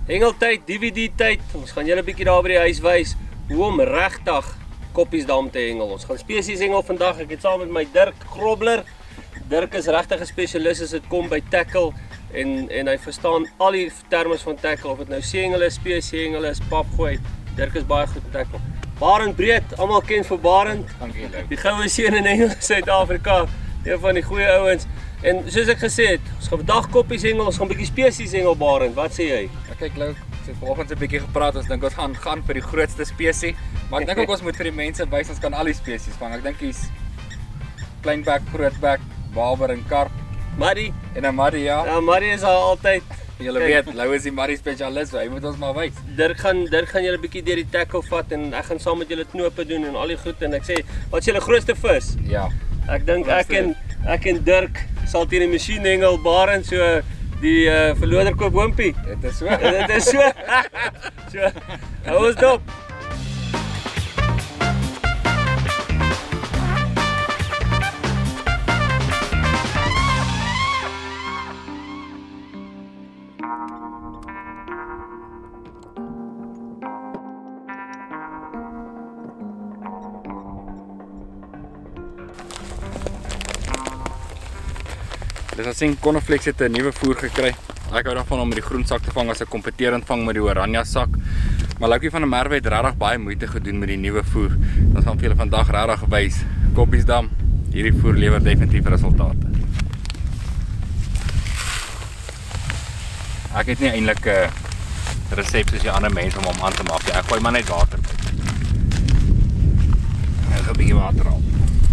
Hengeltyd, DVD tyd. Ons gaan julle 'n bietjie daar by die huis wys hoe om regtig Koppiesdam te hengel. Ons gaan spesies hengel vandag. Ek het saam met my Dirk Grobler. Dirk is regtig 'n spesialis as dit kom by tackle en hy verstaan al die terme van tackle, of dit nou seehengel is, spesieshengel is, papgooi. Dirk is baie goed in tackle. Barend Breed, almal ken vir Barend. Dankie Lou. Die goue seun in hengel Suid-Afrika, een van die goeie ouens. En soos ek gesê het, ons gaan vandag koppies hengel, ons gaan 'n bietjie spesies hengel, Barend. Wat sê jy? Kyk Lou, ons het vanoggend 'n bietjie gepraat, ons dink ons gaan vir die grootste spesie, maar ek dink ook ons moet vir die mense wys ons kan al die spesies vang. Ek dink hier's kleinbek, grootbek, barber en karp. Maddie en 'n Maddie, ja. Ja, Maddie is al altyd. Julle weet, Lou is die Maddie spesialis, hy moet ons maar wys. Dirk gaan julle 'n bietjie deur die tackle vat en ek gaan saam met julle knope doen en al die goed en ek sê, wat is julle grootste vis? Ja. Ek dink ek en Dirk sal teen die masjien hengel, Barend, so die verloder koop hoompie. Dit is so. Dit is so. So, hou ons dop. Dus ons sien Konoflex het 'n nuwe voer gekry. Ek hou daarvan om met die groen sak te vang as 'n kompeterend vang met die oranje sak. Maar Loukie van der Merwe het regtig baie moeite gedoen met die nuwe voer. Ons gaan vir julle vandag regtig wys. Koppiesdam, hierdie voer lewer definitief resultate. Ek het nie eintlik 'n resep soos die ander mense om hom aan te maak nie. Ek gooi maar net water by. En so 'n bietjie water op.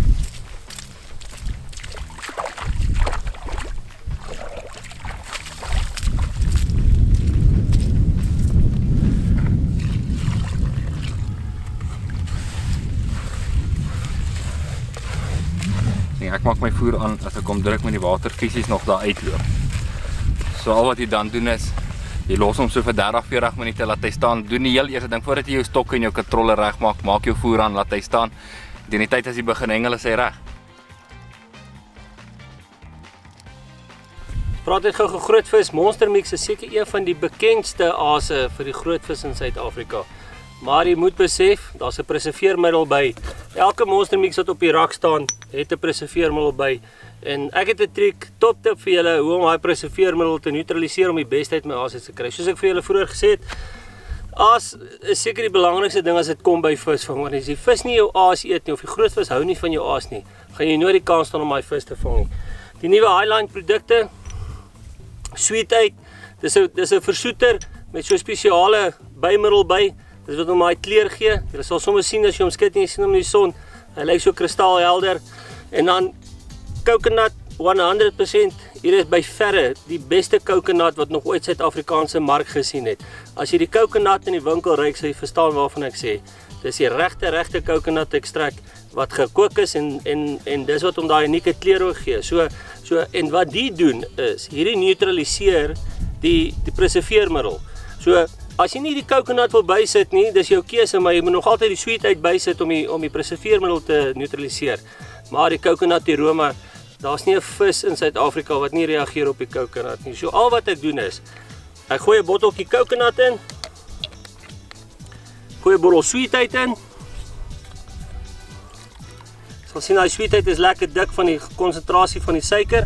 Ek maak my voer aan as ek kom druk met die water fisies nog daar uitloop. So al wat jy dan doen is, jy los hom so vir 30-40 minute, laat hy staan. Doen die heel eerste ding voordat jy jou stok en jou katrolle reg maak, maak jou voer aan, laat hy staan. Teen die tyd as jy begin hengel is hy reg. Praat net gou grootvis, Monster Mix is seker een van die bekendste aase vir die grootvis in Suid-Afrika. Maar jy moet besef, daar's 'n preserveermiddel by. Elke Monster Mix wat op die rak staan, het 'n preserveermiddel by. En ek het 'n triek, top tip vir julle hoe om daai preserveermiddel te neutraliseer om die beste uit my aas te kry. Soos ek vir julle vroeër gesê het, aas is seker die belangrikste ding as dit kom by visvang. Want as die vis nie jou aas eet nie of die groot vis hou nie van jou aas nie, gaan jy nooit die kans staan om daai vis te vang nie. Die nuwe Highline produkte, Sweet-Uit, dis 'n versoeter met so 'n spesiale bymiddel by. Dis wat hom daai kleur gee. Jy sal sommer sien as jy hom skud en jy sien hom in die son. Hy lyk so kristalhelder. En dan coconut 100%. Hier is by verre die beste coconut wat nog ooit Suid-Afrikaanse mark gesien het. As jy die coconut in die winkel ruik, sal jy verstaan waarvan ek sê. Dis die regte coconut ekstrakt wat gekook is en dis wat hom daai unieke kleur gee. So en wat die doen is hierdie neutraliseer die preserveermiddel. So as jy nie die coconut wil bysit nie, dis jou keuse, maar jy moet nog altyd die Sweet-Uit bysit om die preserveermiddel te neutraliseer. Maar die coconut aroma, daar's nie 'n vis in Suid-Afrika wat nie reageer op die coconut nie. So al wat ek doen is, ek gooi 'n botteltjie coconut in, gooi 'n bottel Sweet-Uit in. Sal sien daai Sweet-Uit is lekker dik van die konsentrasie van die suiker.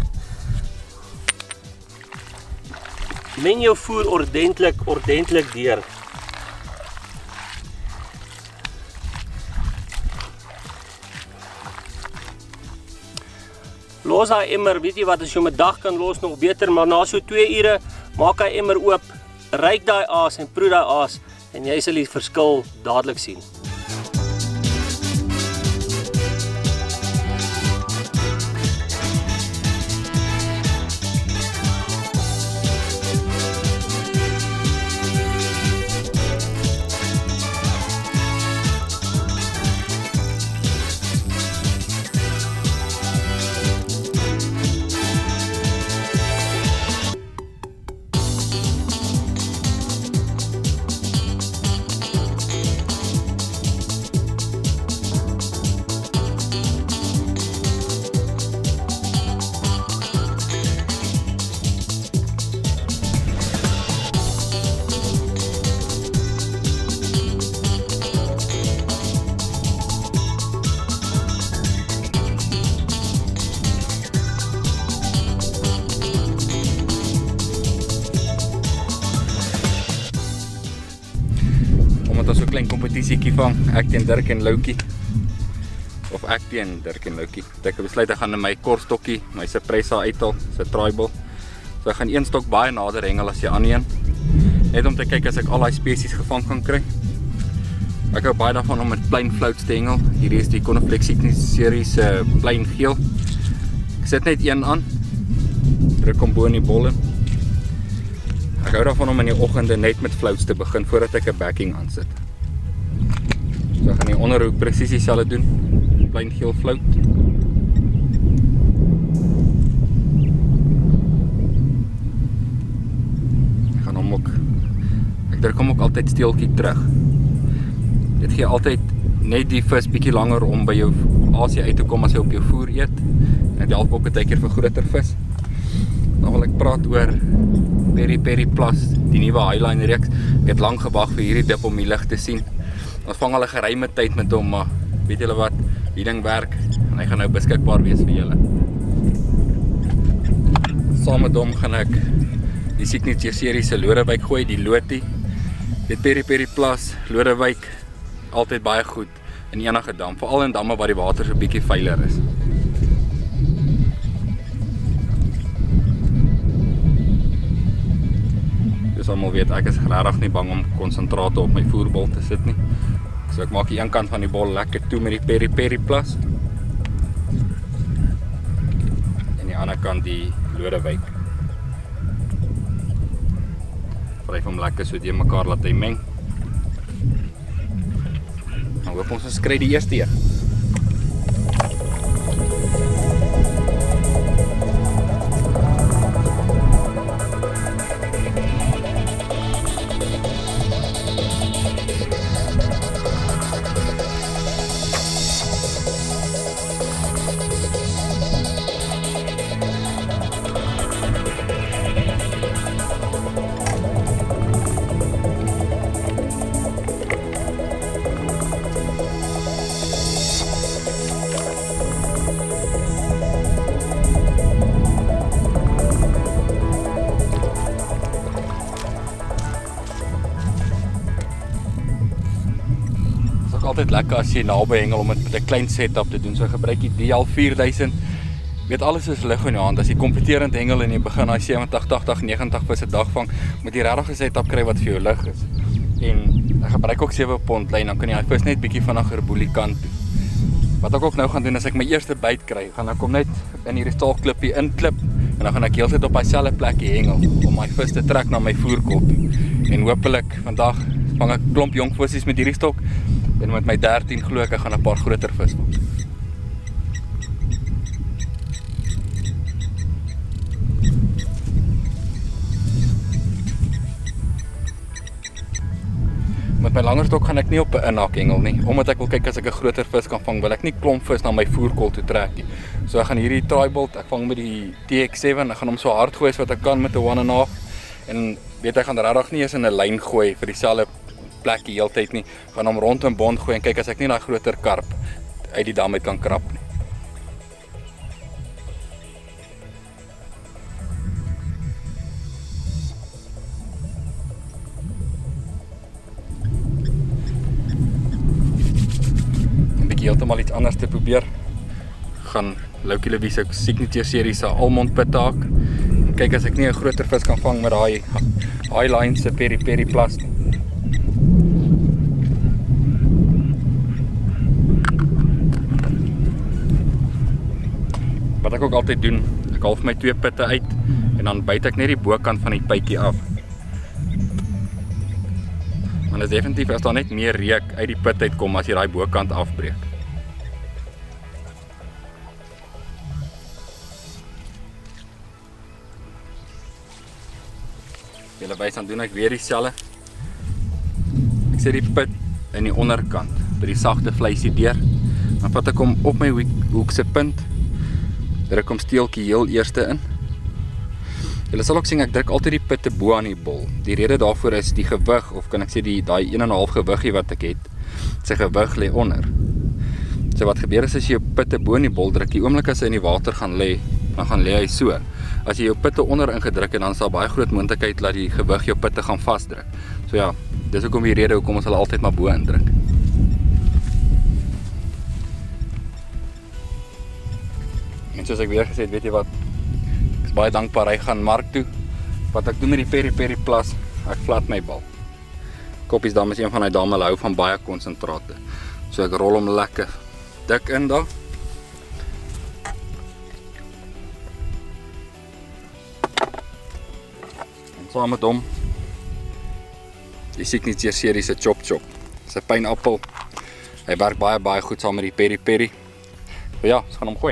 Men jou voer ordentlik deur. Los daai emmer, weet jy wat, as jy hom 'n dag kan los nog beter, maar na so 2 ure maak hy emmer oop, ruik daai aas en proe daai aas en jy sal die verskil dadelik sien. die siekie vang, ek teen Dirk en Loukie. Of ek teen Dirk en Loukie. Ek het besluit ek gaan in my korstokkie, my Suppressa uithaal, sy tribal. So ek gaan een stok baie nader hengel as die ander een. Net om te kyk as ek al die spesies gevang kan kry. Ek hou baie daarvan om met plain floats te hengel. Hierdie is die Coniflex serie se plain geel. Ek sit net een aan. Druk hom bo in die bol in. Ek hou daarvan om in die oggende net met floats te begin voordat ek 'n backing aansit. So ek gaan die onderhoek presies dieselfde doen. Plain geel float. Ek druk hom ook altyd steeltjie terug. Dit gee altyd net die vis bietjie langer om by jou asie uit te kom as hy op jou voer eet. En dit help ook baie keer vir groter vis. Dan wil ek praat oor Peri Peri Plus, die nuwe Highline reeks. Ek het lank gewag vir hierdie dip om die lig te sien. Ons vang al 'n geruime tyd met hom, maar weet julle wat? Die ding werk en hy gaan nou beskikbaar wees vir julle. Saam met hom gaan ek die Signature serie se Lodewyk gooi, die Lotie. Dit Peri Peri Plus, Lodewyk, altyd baie goed in enige dam, veral in damme waar die water so bietjie veiler is. Dus almal weet, ek is regtig nie bang om konsentrate op my voerbol te sit nie. So ek maak die een kant van die bol lekker toe met die Peri Peri Plus. En die ander kant die Lodewyk. Vryf hom lekker so die mekaar laat hy meng. Nou hoop ons kry die eerste een. Altyd lekker as jy naby hengel om dit met 'n klein setup te doen. So gebruik jy DL 4000. Weet alles is lig in jou hand. As jy kompeterend hengel en jy begin daai 70, 80, 90 vis 'n dag vang, moet jy regtig 'n setup kry wat vir jou lig is. En ek gebruik ook 7 pond lyn, dan kan jy daai vis net bietjie vinniger boelie kant toe. Wat ek ook nou gaan doen as ek my eerste byt kry, gaan ek hom net in hierdie staalklippie inklip en dan gaan ek heeltyd op dieselfde plekkie hengel om my vis te trek na my voerkol toe. En hopelik vandag vang ek 'n klomp jong visies met hierdie stok. En met my 13 glo ek gaan 'n paar groter vis vang. Met my langer stok gaan ek nie op 'n inhak hengel nie, omdat ek wil kyk as ek 'n groter vis kan vang, wil ek nie klomp vis na my voerkol toe trek nie. So ek gaan hierdie tribal, ek vang met die TX7, ek gaan hom so hard gooi as wat ek kan met 'n 1.5 en weet ek gaan regtig nie eens in 'n lyn gooi vir dieselfde plekkie heeltyd nie, gaan hom rond in bond gooi en kyk as ek nie daai groter karp uit die dam uit kan krap nie. Een bietjie heeltemal iets anders te probeer. Gaan Loukie Lewie se Signature serie se Almond Pitaak. Kyk as ek nie 'n groter vis kan vang met daai Highline se Peri Peri Plus nie. Wat ek ook altyd doen, ek half my 2 pitte uit en dan byt ek net die bokant van die pytjie af. Want is definitief as daar net meer reuk uit die pit uitkom as jy daai bokant afbreek. Julle wys dan doen ek weer dieselfde. Ek sit die pit in die onderkant by die sagte vleisie deur. Dan vat ek hom op my hoek se punt. Druk hom steeltjie heel eerste in. Julle sal ook sien ek druk altyd die pitte bo aan die bol. Die rede daarvoor is die gewig, of kan ek sê daai 1.5 gewiggie wat ek het, sy gewig lê onder. So wat gebeur is as jy jou pitte bo in die bol druk, die oomblik as hy in die water gaan lê, dan gaan lê hy so. As jy jou pitte onder ingedruk het, dan sal baie groot moontlikheid dat die gewig jou pitte gaan vasdruk. So ja, dis hoekom die rede hoekom ons hulle altyd maar bo indruk. net soos ek weer gesê het, weet jy wat? Ek is baie dankbaar, hy gaan mark toe. Wat ek doen met die peri-peri plas, ek flat my bal. Koppies dam is een van die dame, hulle hou van baie konsentrate. So ek rol hom lekker dik in daar. En saam met hom die signature serie se chop chop. Dis 'n pineappel. Hy werk baie goed saam met die peri-peri. So ja, ons gaan hom gooi.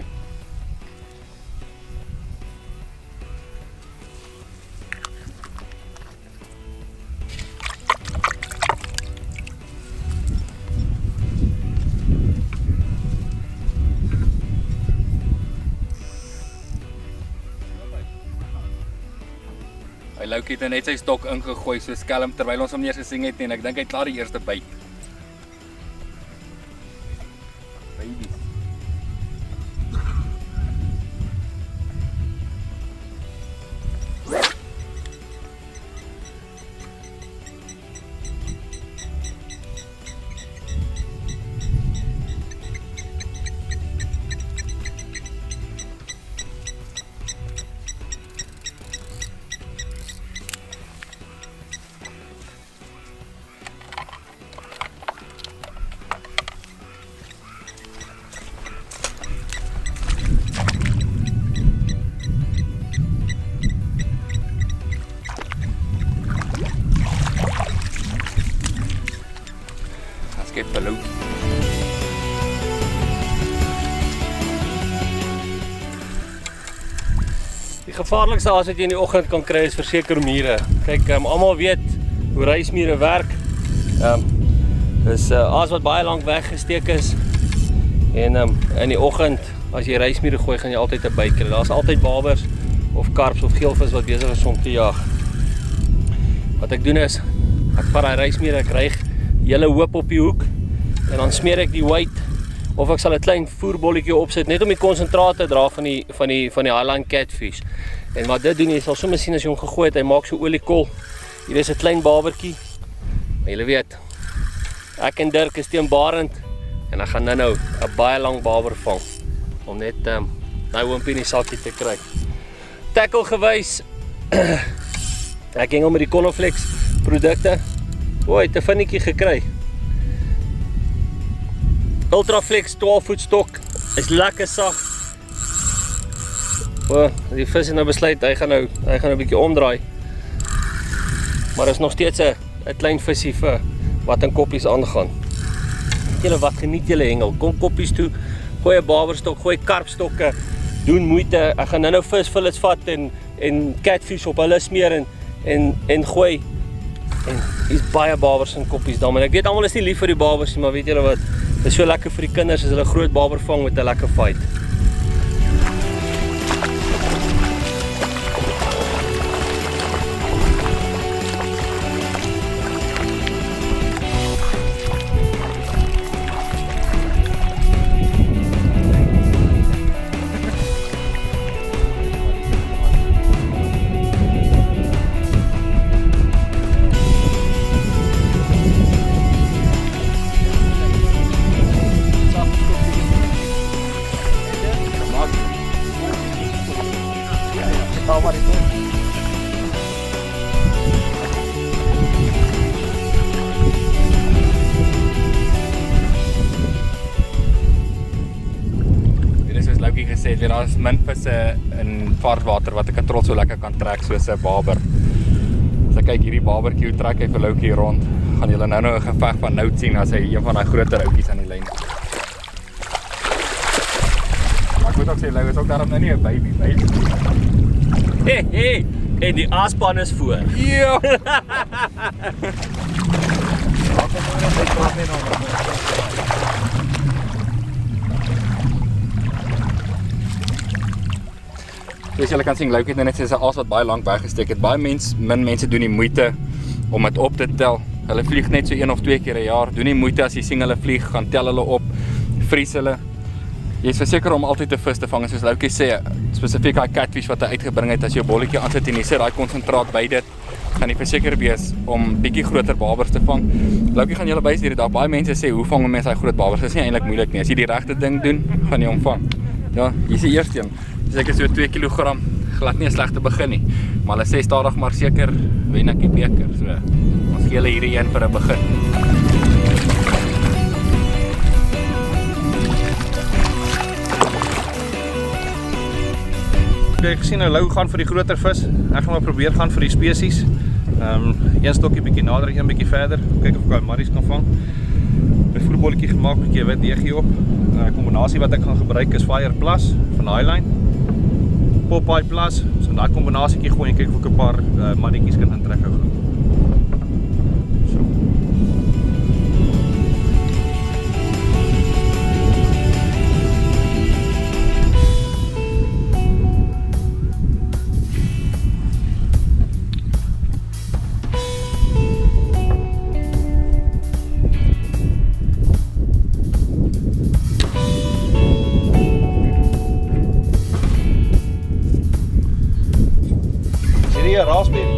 Hy Loukie het net sy stok ingegooi so skelm terwyl ons hom nie eens gesien het nie en ek dink hy het klaar die eerste byt. Babies. Skep verloop. Die gevaarlikste aas wat jy in die oggend kan kry is verseker mure. Kyk, almal weet hoe reismure werk. Dis aas wat baie lank weggesteek is. En in die oggend as jy reismure gooi, gaan jy altyd 'n byt kry. Daar's altyd babers of karps of geelvis wat besig is om te jag. Wat ek doen is, ek vat daai reismure, ek ry hele hoop op die hoek en dan smeer ek die weight of ek sal 'n klein voerbolletjie opsit net om die konsentraat te dra van die Highline catfish. En wat dit doen, jy sal sommer sien as jy hom gegooi het, hy maak so oliekol. Hier is 'n klein babertjie. Maar julle weet, ek en Dirk is teen Barend en ek gaan nou 'n baie lang baber vang om net nou hoompie in die sakkie te kry. Tackle gewys. Ek hengel met die Conoflex produkte. O, het 'n vinnetjie gekry. Ultraflex 12 voet stok is lekker sag. O, die vis het nou besluit hy gaan nou 'n bietjie omdraai. Maar is nog steeds 'n klein visie vir wat in koppies aangaan. Julle wat geniet julle hengel. Kom koppies toe. Gooi 'n baberstok, gooi karpstokke. Doen moeite. Ek gaan nou visfillets vat en catfish op hulle smeer en gooi. En hier's baie babers en koppies dan. En ek weet almal is nie lief vir die babers nie, maar weet julle wat? Dit is so lekker vir die kinders as hulle groot baber vang met 'n lekker fight. Daar is min visse in vaartwater wat 'n katrol so lekker kan trek soos 'n baber. As ek kyk hierdie babertjie hoe trek hy vir Loukie rond, gaan julle nou 'n geveg van nout sien as hy een van daai groter outjies aan die lyn het. Maar ek moet ook sê Lou is ook daarom nou nie 'n baby. Hey, en die aaspan is voor. Ja. Dus julle kan sien, Loukie het net sê 'n aas wat baie lank weggesteek het. Min mense doen die moeite om dit op te tel. Hulle vlieg net so 1 of 2 keer 'n jaar. Doen nie moeite as jy sien hulle vlieg, gaan tel hulle op, vries hulle. Jy is verseker om altyd 'n vis te vang. Soos Loukie sê, spesifiek daai catfish wat hy uitgebring het, as jy 'n bolletjie aansit en jy sit daai konsentraat by dit, gaan jy verseker wees om bietjie groter babers te vang. Loukie gaan julle wys hierdie dag. Baie mense sê, hoe vang 'n mens daai groot babers? Dit is nie eintlik moeilik nie. As jy die regte ding doen, gaan jy hom vang. Ja, hier is die eerste een. Seker so 2 kg, glad nie 'n slegte begin nie. Maar hulle sê stadig maar seker wen ek die beker. So ons gee hulle hierdie een vir 'n begin. Ek het gesien nou Lou gaan vir die groter vis. Ek gaan maar probeer gaan vir die spesies. Een stokkie bietjie nader, een bietjie verder. Kyk of ek calamaries kan vang. My voerbolletjie gemaak, bietjie wit deegie op. Die kombinasie wat ek gaan gebruik is Fire Plus van Highline, Popeye Plus. So in daai kombinasietjie gooi en kyk of ek 'n paar mannetjies kan intrek gou. So. Raspberry.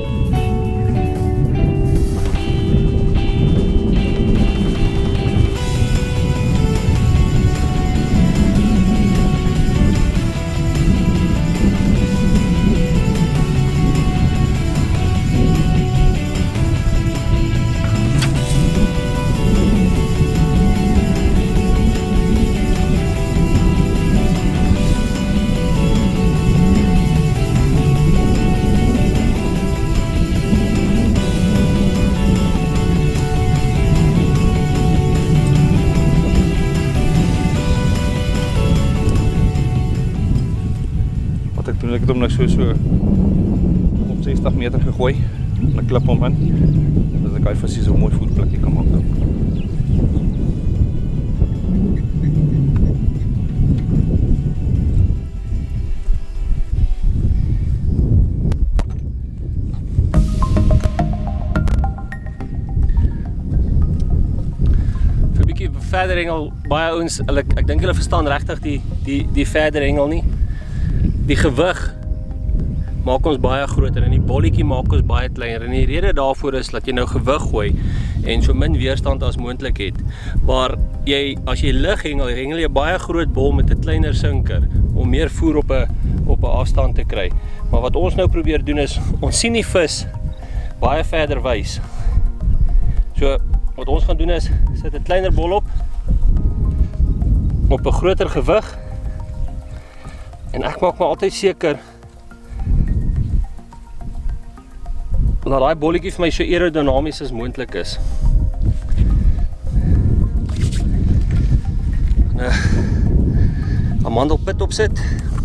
Ek het hom nou so op 60 meter gegooi en ek klip hom in, dat ek hy visie so mooi voerplekkie kan maak. Vir 'n bietjie verder hengel, baie ouens, ek dink hulle verstaan regtig die verder hengel nie. Die gewig maak ons baie groter en die bolletjie maak ons baie kleiner. En die rede daarvoor is dat jy nou gewig gooi en so min weerstand as moontlik het. Maar as jy lig hengel jy baie groot bol met 'n kleiner sinker om meer voer op 'n afstand te kry. Maar wat ons nou probeer doen is, ons sien die vis baie verder wys. So wat ons gaan doen is, sit 'n kleiner bol op 'n groter gewig. En ek maak maar altyd seker dat daai bolletjie vir my so aerodinamies as moontlik is. Nou, amandelpit opsit.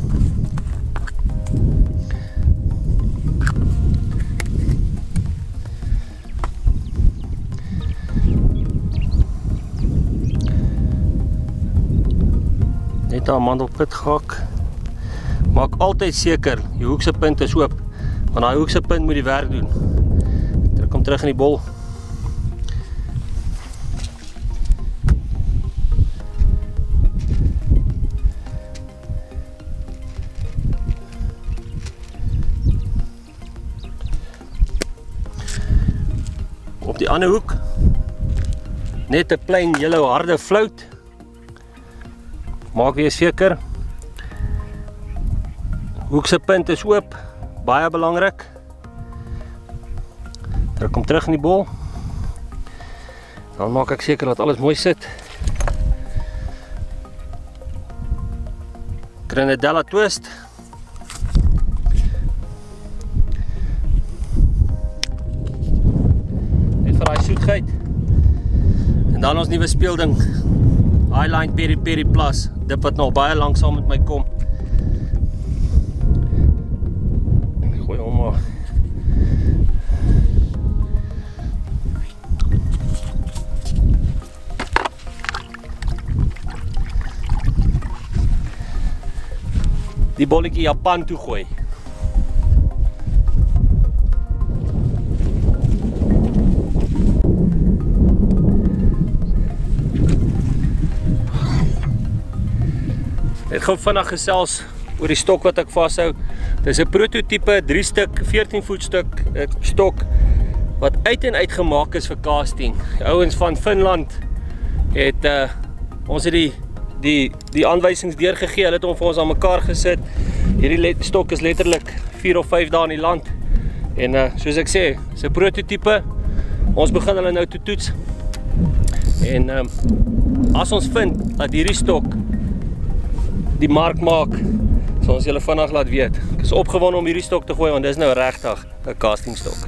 Net 'n amandelpit gehak. Maak altyd seker, die hoekse punt is oop, want die hoekse punt moet die werk doen. Trek hom terug in die bol. Op die ander hoek, net 'n plain yellow harde float. Maak weer seker. Hoekse punt is oop, baie belangrik. Trek hom terug in die bol. Dan maak ek seker dat alles mooi sit. Grenadella twist. Net vir daai soetheid. En dan ons nuwe speelding, Highline Peri Peri Plus, dip wat nog baie lank saam met my kom. Gooi hom maar. Die bolletjie Japan toe gooi. Ek gaan vinnig gesels oor die stok wat ek vashou. Dis 'n prototipe 3 stuk 14 voet stok wat uit en uit gemaak is vir casting. Die ouens van Finland het ons het die die aanwysings deurgegee. Hulle het hom vir ons aan mekaar gesit. Hierdie stok is letterlik 4 of 5 dae in die land. En soos ek sê, is 'n prototipe. Ons begin hulle nou te toets. En as ons vind dat hierdie stok die mark maak, sal ons julle vinnig laat weet. Ek is opgewonde om hierdie stok te gooi, want dis nou regtig 'n castingstok.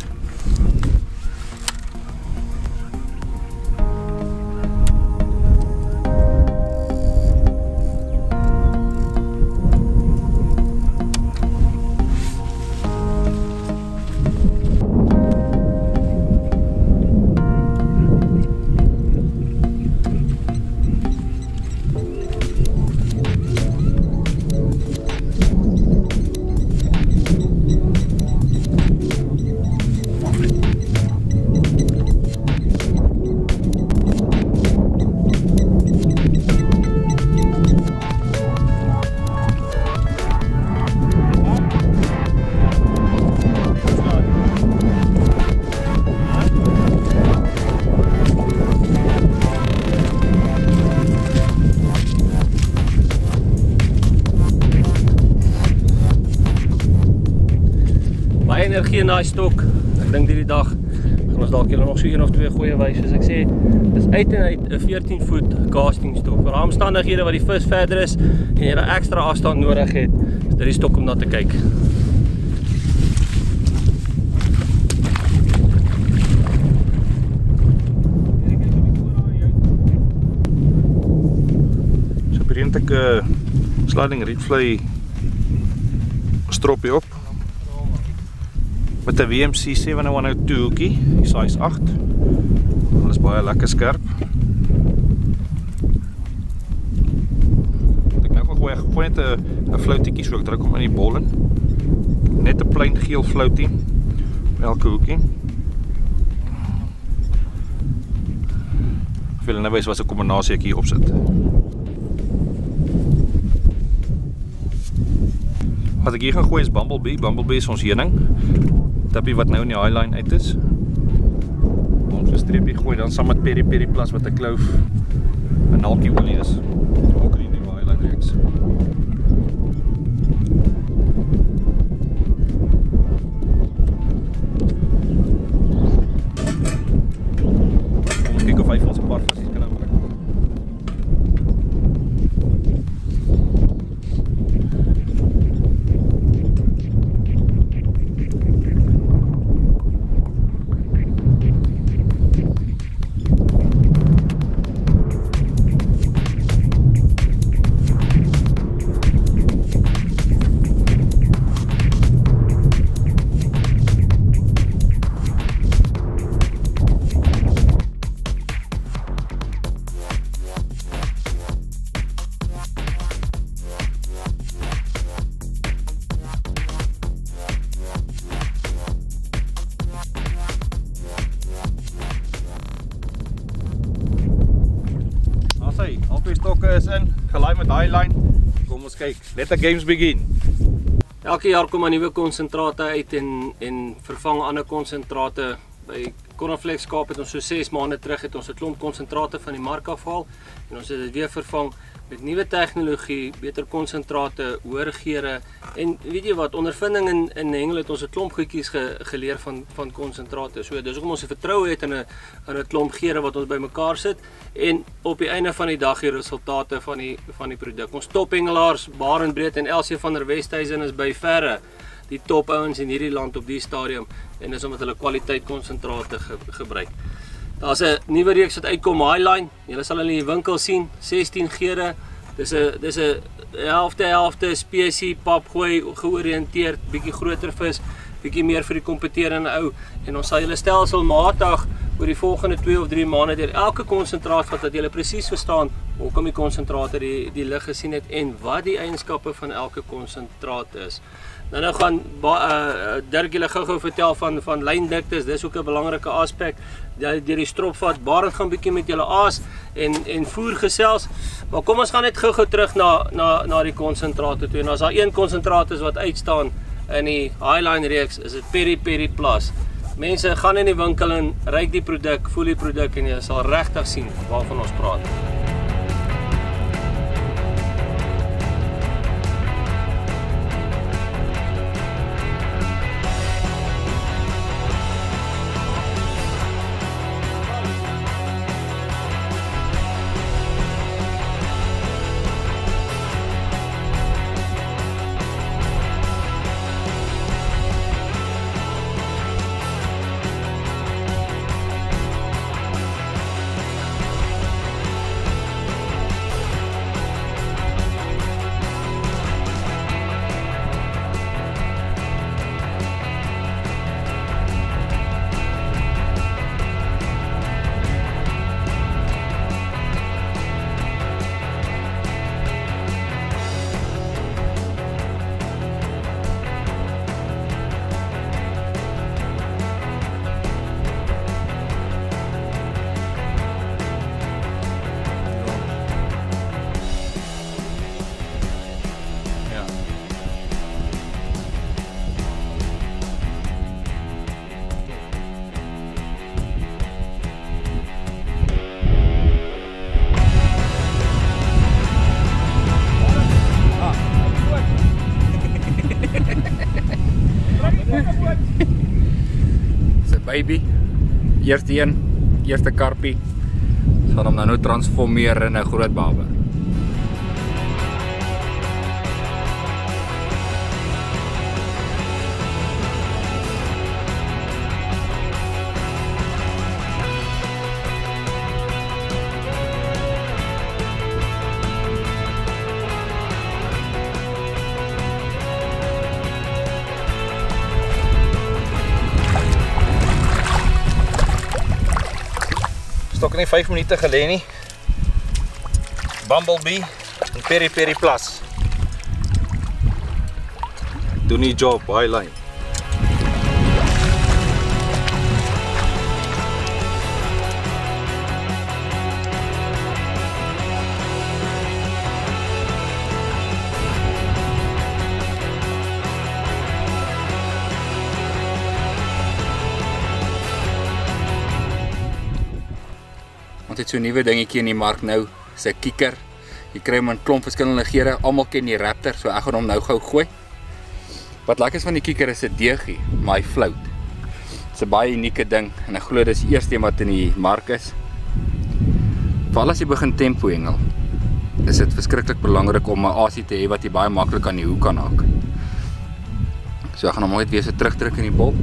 Energie in daai stok. Ek dink hierdie dag gaan ons dalk julle nog so 1 of 2 goeie wys. Soos ek sê, dis uit en uit 'n 14 voet castingstok. Vir omstandighede wat die vis verder is en jy 'n ekstra afstand nodig het, is dit die stok om na te kyk. So begin ek 'n sliding reedfly stroppie op. Met 'n WMC 7102 hoekie, die size 8. Dit is baie lekker skerp. Ek nou gaan gooi net 'n floutjie, so ek druk hom in die bol in. Net 'n plain geel floutie op elke hoekie. Ek wil nou wys wat 'n kombinasie ek hier opsit. Wat ek hier gaan gooi is Bumblebee. Bumblebee is ons heuning. Tappie wat nou in die highline uit is. Ons 'n streepie gooi dan saam met Peri Peri Plus wat 'n kloof 'n naaltjie olie is. Ook in die highline reeks. Kom ek kyk of hy ons 'n paar visse kan aanbring. Al twee stokke is in, gelaai met highline. Kom ons kyk, let the games begin. Elke jaar kom 'n nuwe konsentrate uit en vervang ander konsentrate. By Cornflex Kaap het ons so 6 maande terug het ons 'n klomp konsentrate van die mark afhaal en ons het dit weer vervang met nuwe tegnologie, beter konsentrate, hoër geure en weet jy wat, ondervinding in hengel het ons 'n klomp goedjies geleer van konsentrate. So dis hoekom ons vertroue het in 'n klomp geure wat ons bymekaar sit en op die einde van die dag die resultate van die produk. Ons tophengelaars, Barendbreed en Elsie van der Westhuizen is by verre die top ouens in hierdie land op die stadium en dis omdat hulle kwaliteit konsentrate gebruik. Daar's 'n nuwe reeks wat uitkom, Highline. Julle sal hulle in die winkel sien, 16 geure. Dis 'n helfte spesie papgooi georiënteerd, bietjie groter vis, bietjie meer vir die kompeterende ou en ons sal julle stelselmatig oor die volgende 2 of 3 maande deur elke konsentraat vat dat julle presies verstaan hoekom die konsentrate die lig gesien het en wat die eienskappe van elke konsentraat is. Nou gaan Dirk julle gou vertel van lyndiktes, dis ook 'n belangrike aspek. Deur die stropvat, Barend gaan bietjie met julle aas en voer gesels. Maar kom ons gaan net gou terug na die konsentrate toe. En as daar een konsentraat is wat uitstaan in die Highline reeks, is dit Peri Peri Plus. Mense, gaan in die winkel en ryk die produk, voel die produk en jy sal regtig sien waarvan ons praat. Dis 'n baby. Eerste karpie. Ons gaan hom nou transformeer in 'n groot baber. Stok nie 5 minute gelê nie. Bumblebee en Peri Peri Plus. Doen die job, highline. Ons het so 'n nuwe dingetjie in die mark nou, dis 'n kieker. Jy kry hom in klomp verskillende geure. Almal ken die Raptor, so ek gaan hom nou gou gooi. Wat lekker is van die kieker is 'n deegie, maar hy float. Dis 'n baie unieke ding en ek glo dis die eerste een wat in die mark is. Veral as jy begin tempo hengel, is dit verskriklik belangrik om 'n asie te hê wat jy baie maklik aan die hoek kan haak. So ek gaan hom net weer so terugdruk in die bol.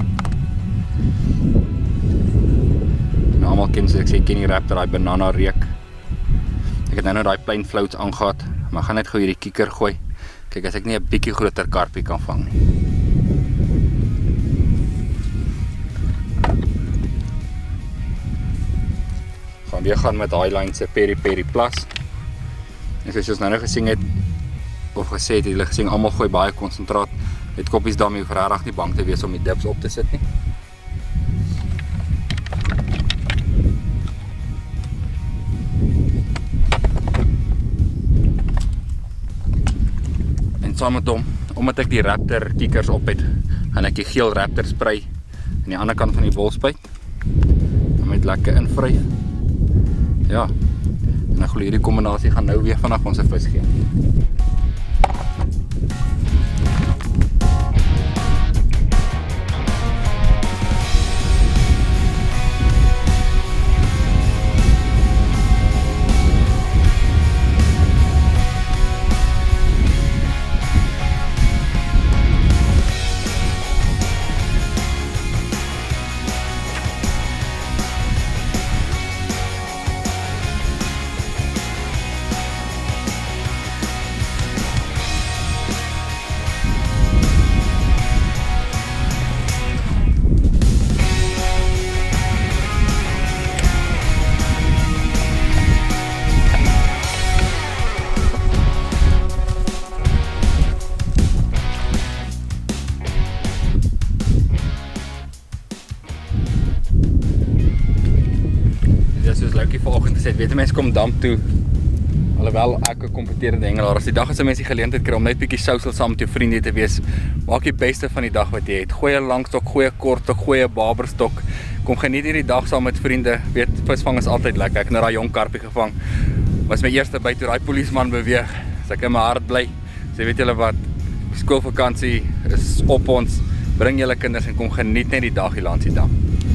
Almal ken ek sê ken die Raptor, daai banana reuk. Ek het nou daai plain floats aangegaat, maar gaan net gou hierdie kieker gooi. Kyk as ek nie 'n bietjie groter karpie kan vang nie. Gaan weer gaan met Highline se Peri Peri Plus. En soos ons nou gesien het of gesê het, julle gesien almal gooi baie konsentraat. Met koppies daarmee hoef regtig nie bang te wees om die dips op te sit nie. Saam met hom, omdat ek die Raptor kiekers op het, gaan ek die geel Raptor spray aan die ander kant van die bolspuit. En met lekker invryf. Ja, en ek glo hierdie kombinasie gaan nou weer vanaf ons vis gee. Soos Loukie vanoggend gesê het, weet mense kom damp toe. Alhoewel ek 'n kompeterende hengelaar is, die dag as 'n mens die geleentheid kry om net bietjie social saam met jou vriende te wees, maak die beste van die dag wat jy het. Gooi 'n langstok, gooi 'n kortstok, gooi 'n baberstok. Kom geniet hierdie dag saam met vriende. Weet, visvang is altyd lekker. Ek het nou daai jong karpie gevang. Was my eerste byt toe daai polisieman beweeg. So ek in my hart bly. So weet julle wat, skoolvakansie is op ons. Bring julle kinders en kom geniet net die dag hier langs die dam.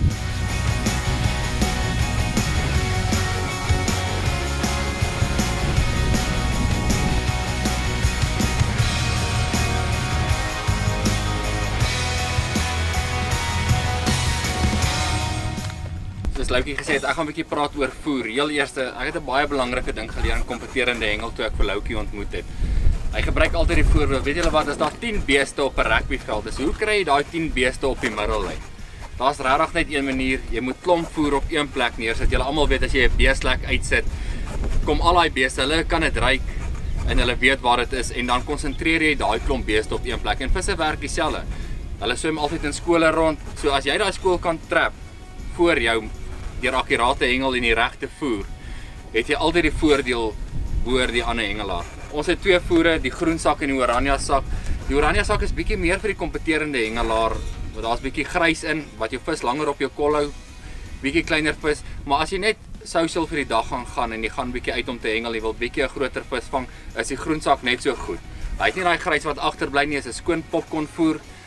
Soos Loukie gesê het, ek gaan 'n bietjie praat oor voer. Heel eerste, ek het 'n baie belangrike ding geleer in kompeterende hengel toe ek vir Loukie ontmoet het. Hy gebruik altyd die voorbeeld, weet julle wat, as daar 10 beeste op 'n rugbyveld is, hoe kry jy daai 10 beeste op die middellyn? Daar's regtig net een manier, jy moet klomp voer op een plek neersit. Julle almal weet as jy 'n beeslek uitsit, kom al daai beeste, hulle kan dit ruik en hulle weet waar dit is en dan konsentreer jy daai klomp beeste op een plek. En visse werk dieselfde. Hulle swem altyd in skole rond. So as jy daai skool kan trap voor jou deur akkurate hengel en die regte voer, het jy altyd die voordeel boor die ander hengelaar. Ons het twee voere, die groen sak en die oranje sak. Die oranje sak is bietjie meer vir die kompeterende hengelaar, want daar's bietjie grys in wat jou vis langer op jou kol hou, bietjie kleiner vis, maar as jy net social vir die dag gaan en jy gaan bietjie uit om te hengel, jy wil bietjie 'n groter vis vang, is die groen sak net so goed. Hy het nie daai grys wat agterbly nie, is 'n skoon popcorn voer.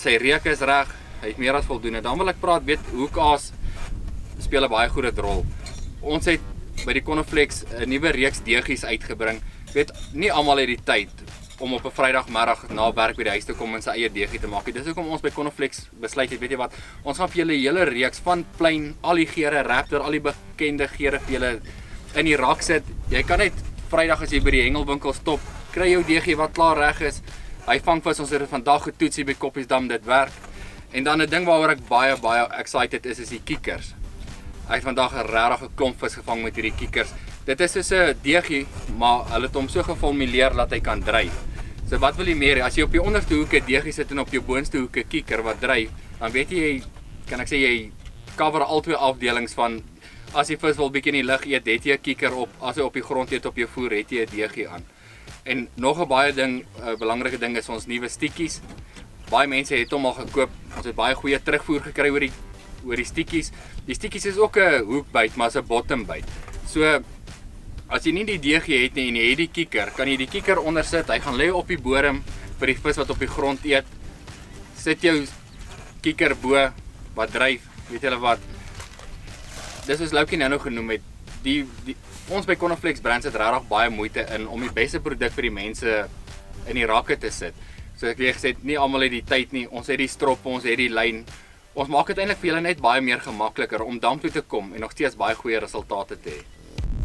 sy reuk is reg, hy het meer as voldoende. Dan wil ek praat, weet, hoekaas speel 'n baie groot rol. Ons het by die Konoflex 'n nuwe reeks deegies uitgebring. Weet, nie almal het die tyd om op 'n Vrydagmiddag na werk by die huis te kom en sy eie deegie te maak. Dis hoekom ons by Konoflex besluit het, weet jy wat, ons gaan vir julle 'n hele reeks van plain, al die geure, Raptor, al die bekende geure vir julle in die rak sit. Jy kan net Vrydag as jy by die hengelwinkel stop, kry jou deegie wat klaar reg is. Hy vang vis, ons het dit vandag getoets hier by Koppiesdam, dit werk. En dan 'n ding waaroor ek baie excited is die kiekers. Hy het vandag 'n regtig klomp vis gevang met hierdie kiekers. Dit is soos 'n deegie, maar hulle het hom so geformuleer dat hy kan dryf. So wat wil jy meer? As jy op die onderste hoek 'n deegie sit en op jou boonste hoek 'n kieker wat dryf, dan weet jy, kan ek sê jy cover al twee afdelings van as die vis wil bietjie in die lug eet, het jy 'n kieker op. As hy op die grond eet op jou voer, het jy 'n deegie aan. En nog 'n belangrike ding is ons nuwe stikkies. Baie mense het hom al gekoop. Ons het baie goeie terugvoer gekry oor die stikkies. Die stikkies is ook 'n hoekbyt, maar 'n bottom byt. So as jy nie die deegie het nie en jy het die kieker, kan jy die kieker onder sit. Hy gaan lê op die bodem vir die vis wat op die grond eet. Sit jou kieker bo wat dryf, weet julle wat? Dis is Loukie nou genoem het. Ons by Konoflex Brands het regtig baie moeite in om die beste produk vir die mense in die rakke te sit. So ek het gesê, nie almal het die tyd nie. Ons het die stroppe, ons het die lyn. Ons maak dit eintlik vir julle net baie meer gemakliker om dam toe te kom en nog steeds baie goeie resultate te hê.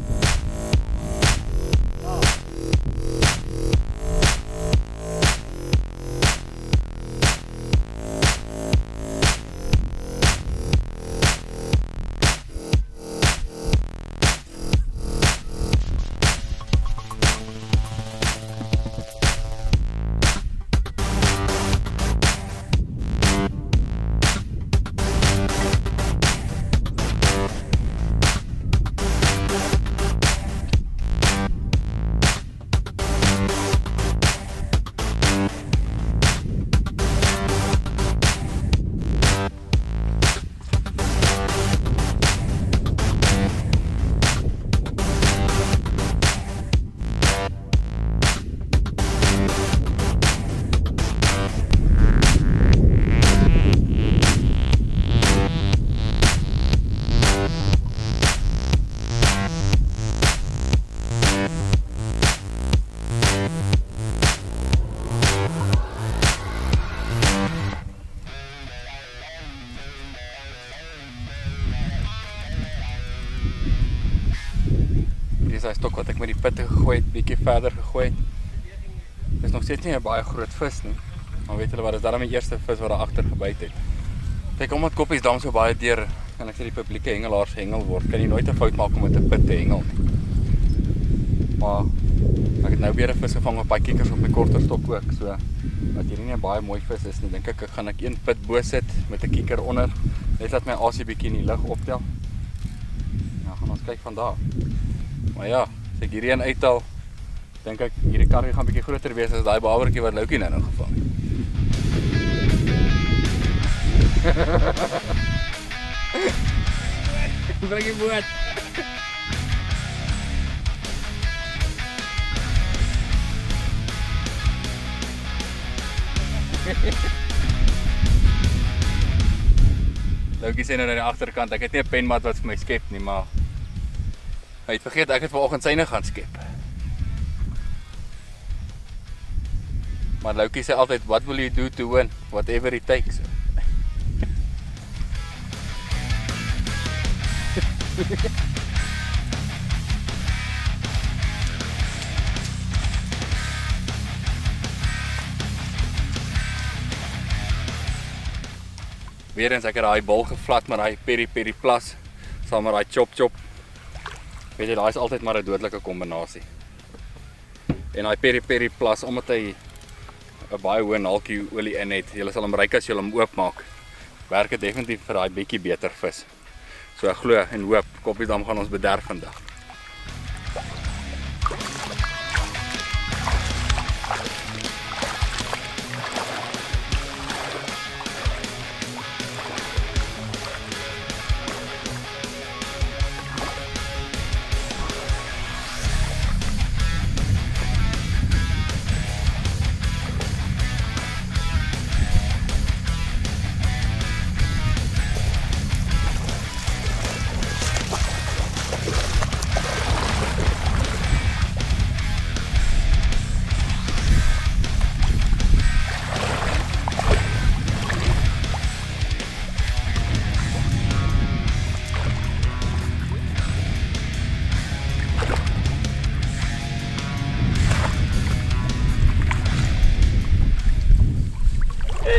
Dis hy stok wat ek met die pitte gegooi het, bietjie verder gegooi. Dis nog steeds nie 'n baie groot vis nie. Maar weet julle wat, dis daarom die eerste vis wat daar agter gebyt het. Kyk, omdat Koppiesdam so baie deur, kan ek sê die publieke hengelaars hengel word, kan jy nooit 'n fout maak om met 'n pit te hengel nie. Maar ek het nou weer 'n vis gevang op baie kiekers op my korter stok ook, so as hierdie nie 'n baie mooi vis is nie, dink ek gaan ek een pit bo sit met 'n kieker onder, net laat my asie bietjie in die lug optel. Nou gaan ons kyk van daar. Maar ja, as ek hierdie een uithaal, dink ek hierdie karrie gaan bietjie groter wees as daai babertjie wat Loukie nou gevang het. Bring die boot. Loukie sê nou aan die agterkant, ek het nie 'n penmat wat vir my skep nie, maar hy het vergeet ek het vanoggend syne gaan skep. Maar Loukie sê altyd, what will you do to win? Whatever it takes. Weer eens ek het daai bal gevlat met daai peri plus saam met daai chop. Weet jy, daai is altyd maar 'n dodelike kombinasie. En daai peri plus, omdat hy 'n baie hoë naltjie olie in het, jy sal hom ruik as jy hom oopmaak. Werk dit definitief vir daai bietjie beter vis. So ek glo en hoop Koppiesdam gaan ons bederf vandag.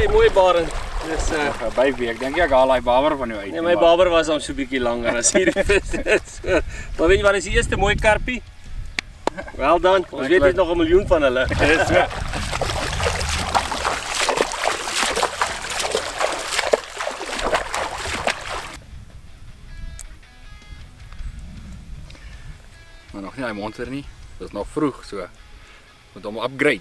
mooi Barend. Dis Baby, ek dink ek haal daai baber van jou uit. nee, my baber was dan so bietjie langer as hierdie vis is. Maar weet jy wat is die eerste mooi karpie? Wel dan, ons weet jy's nog 'n miljoen van hulle. Dis so. Maar nog nie hy monster nie. Dis nog vroeg so. Moet hom upgrade.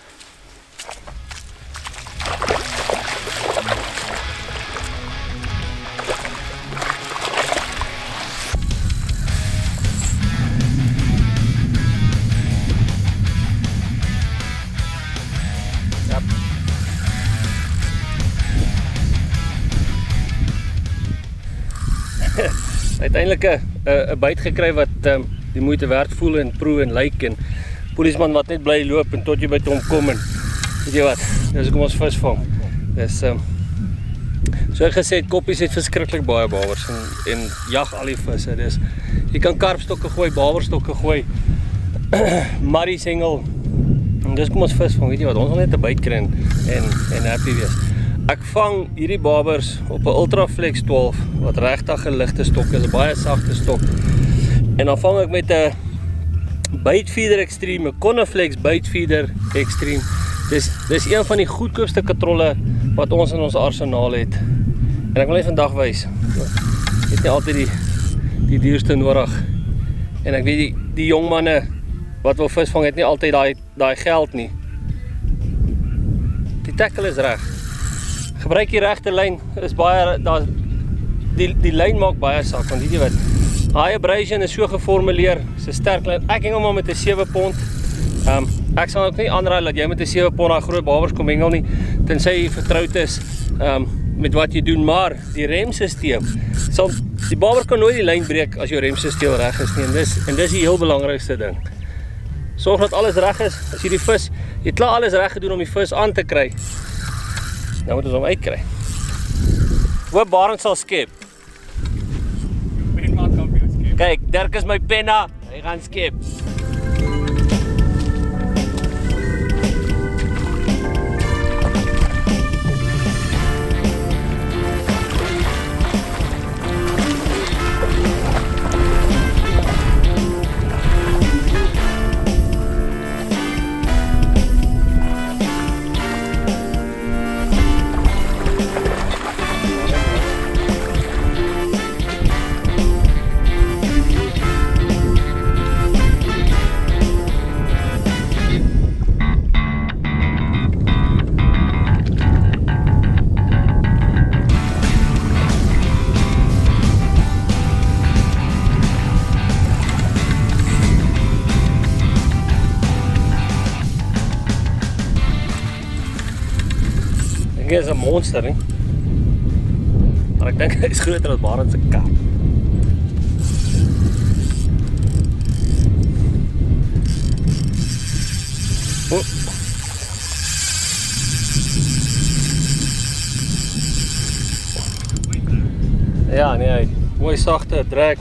Uiteindelik 'n byt gekry wat die moeite werd voel en proe en lyk en polisman wat net bly loop en tot jy by hom kom en weet jy wat, dis hoekom ons vis vang. Dis so ek gesê koppies het verskriklik baie babers en jag al die visse. Dis jy kan karpstokke gooi, baberstokke gooi, marries hengel. En dis kom ons vis vang, weet jy wat, ons wil net 'n byt kry en happy wees. Ek vang hierdie babers op 'n Ultraflex 12 wat regtig 'n ligte stok is, 'n baie sagte stok. En dan vang ek met 'n Baitfeeder Extreme, 'n Coniflex Baitfeeder Extreme. Dis een van die goedkoopste katrolle wat ons in ons arsenaal het. En ek wil net vandag wys. Jy het nie altyd die duurste nodig. En ek weet die jong manne wat wil vis vang het nie altyd daai geld nie. Die tackle is reg. Gebruik die regte lyn. Is baie die lyn maak baie saak want weet jy wat? High abrasion is so geformuleer, so sterk lyn. Ek hengel maar met 'n 7 pond. Ek sal ook nie aanraai dat jy met 'n 7 pond daai groot babers kom hengel nie, tensy jy vertroud is met wat jy doen, maar die remstelsel die baber kan nooit die lyn breek as jou remstelsel reg is nie en dis die heel belangrikste ding. Sorg dat alles reg is. As jy die vis, jy klaar alles reg gedoen om die vis aan te kry. Nou moet ons hom uitkry. Hoop Barend sal skep. Kyk, Dirk is my penna. Hy gaan skep. Hy is 'n monster, nie? Maar ek dink hy is groter as Barend se kap. Oh. Ja, nee, mooi sagte drag.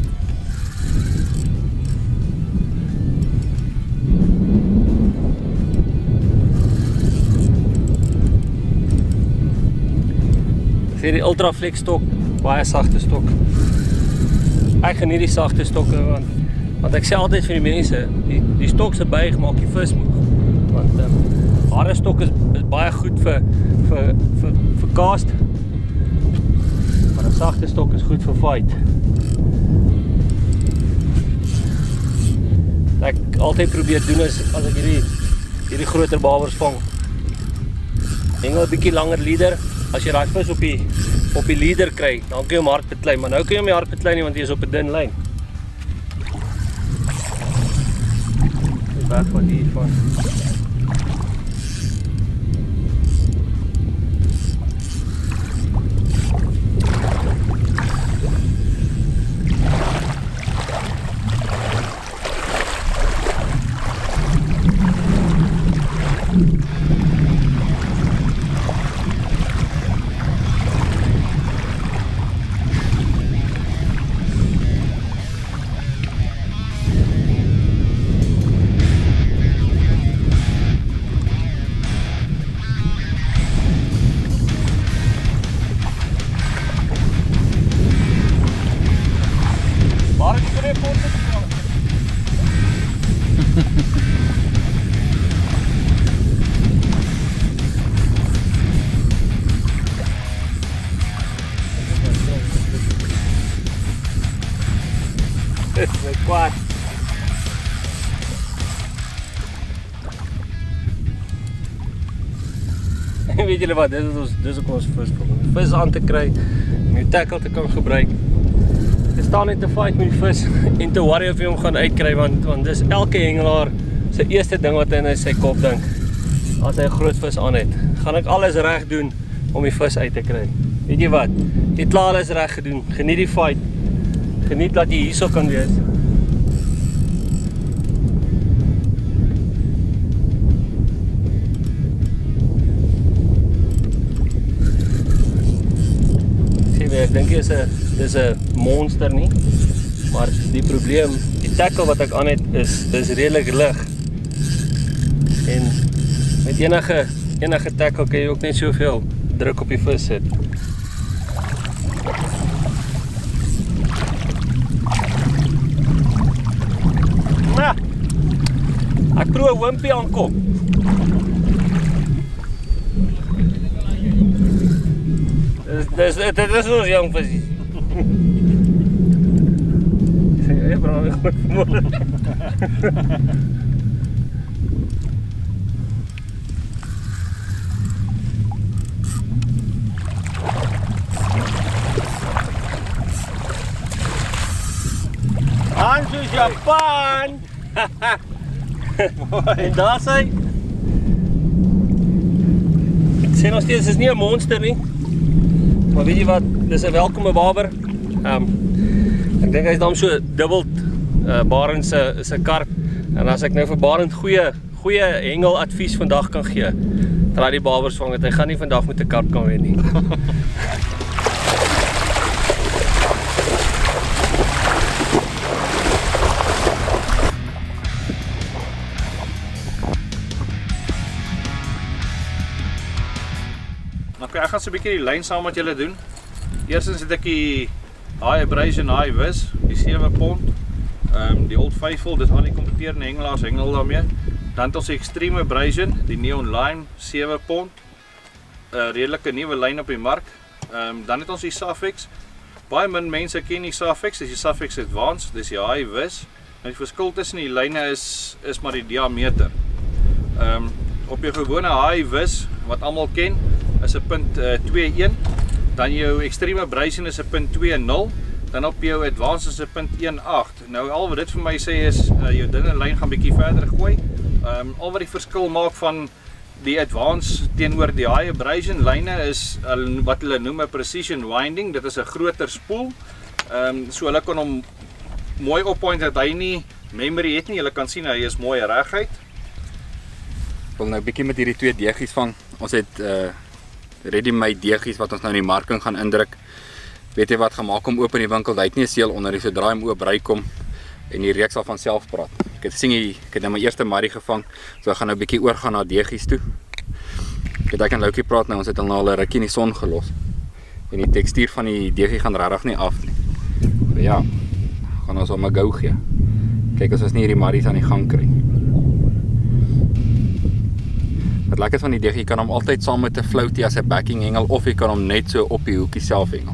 Vir die Ultraflex stok, baie sagte stok. Ek geniet die sagte stokke want ek sê altyd vir die mense, die stok se buig maak die vis moeg. Want harde stok is baie goed vir cast. Maar 'n sagte stok is goed vir fight. Wat ek altyd probeer doen is as ek hierdie groter babers vang, hengel 'n bietjie langer leader. As jy daai vis op die leader kry, dan kan jy hom hard beklei, maar nou kan jy hom nie hard beklei nie want jy is op 'n dun lyn. Dis weg van hiervan. Dis kwaad. En weet julle wat, dis ook ons visvang. Om die vis aan te kry, om die tackle te kan gebruik. Jy staan net te fight met die vis en te worry of jy hom gaan uitkry, want dis elke hengelaar se eerste ding wat hy in sy kop dink as hy 'n groot vis aan het. Gaan ek alles reg doen om die vis uit te kry. Weet jy wat? Jy het klaar alles reg gedoen. Geniet die fight. Geniet dat jy hierso kan wees. Ek dink dis 'n monster nie. Maar die probleem, die tackle wat ek aan het is redelik lig. En met enige tackle kan jy ook net soveel druk op die vis sit. Nou, ek probeer 'n wimpie aankom. Dit is ons jong visie. Jy bra my goed vermoed. Hansu Japan! En daar sy. Ek sê nog steeds, dit is nie 'n monster nie. Maar weet jy wat, dis 'n welkome waber. Ek dink hy's dan so dubbel Barend se karp. En as ek nou vir Barend goeie hengeladvies vandag kan gee, draai die babers vang het. Hy gaan nie vandag met 'n karp kan wen nie. Okay, ek gaan so 'n bietjie die lyn saam met julle doen. Eerstens het ek die High Abrasion High Vis, die 7 pond. Die Old Faithful, dis al die kompeterende hengelaars hengel daarmee. Dan het ons die Extreme Abrasion, die Neon Lime 7 pond. Redelike nuwe lyn op die mark. Dan het ons die Safex. Baie min mense ken die Safex, dis die Safex Advanced, dis die High Vis. Nou die verskil tussen die lyne is maar die diameter. Op jou gewone High Vis wat almal ken, is 'n .21, dan jou Extreme Abrasion is 'n .20, dan op jou Advanced is 'n .18. Nou al wat dit vir my sê is jou dunne lyn gaan bietjie verder gooi. Al wat die verskil maak van die Advanced teenoor die High Abrasion lyne is wat hulle noem 'n precision winding. Dit is 'n groter spoel. So hulle kan hom mooi oppoint dat hy nie memory het nie. Julle kan sien hy is mooi reguit. Ek wil nou bietjie met hierdie twee deegies vang. Ons het ready-made deegies wat ons nou in die marking gaan indruk. Weet jy wat, gemaak om oop in die winkel, hy het nie 'n seël onder nie, sodra hom oop ry kom en die reuk sal van self praat. Ek het nou my eerste marrie gevang, so ek gaan nou bietjie oorgaan na deegies toe. Ek kan Loukie praat nou, ons het hom nou al 'n rukkie in die son gelos. En die tekstuur van die deegie gaan regtig nie af nie. Maar ja, gaan ons hom 'n go gee. Kyk as ons nie hierdie marries aan die gang kry. Wat lekker is van die deegie, jy kan hom altyd saam met 'n floatie as 'n backing hengel of jy kan hom net so op die hoekie self hengel.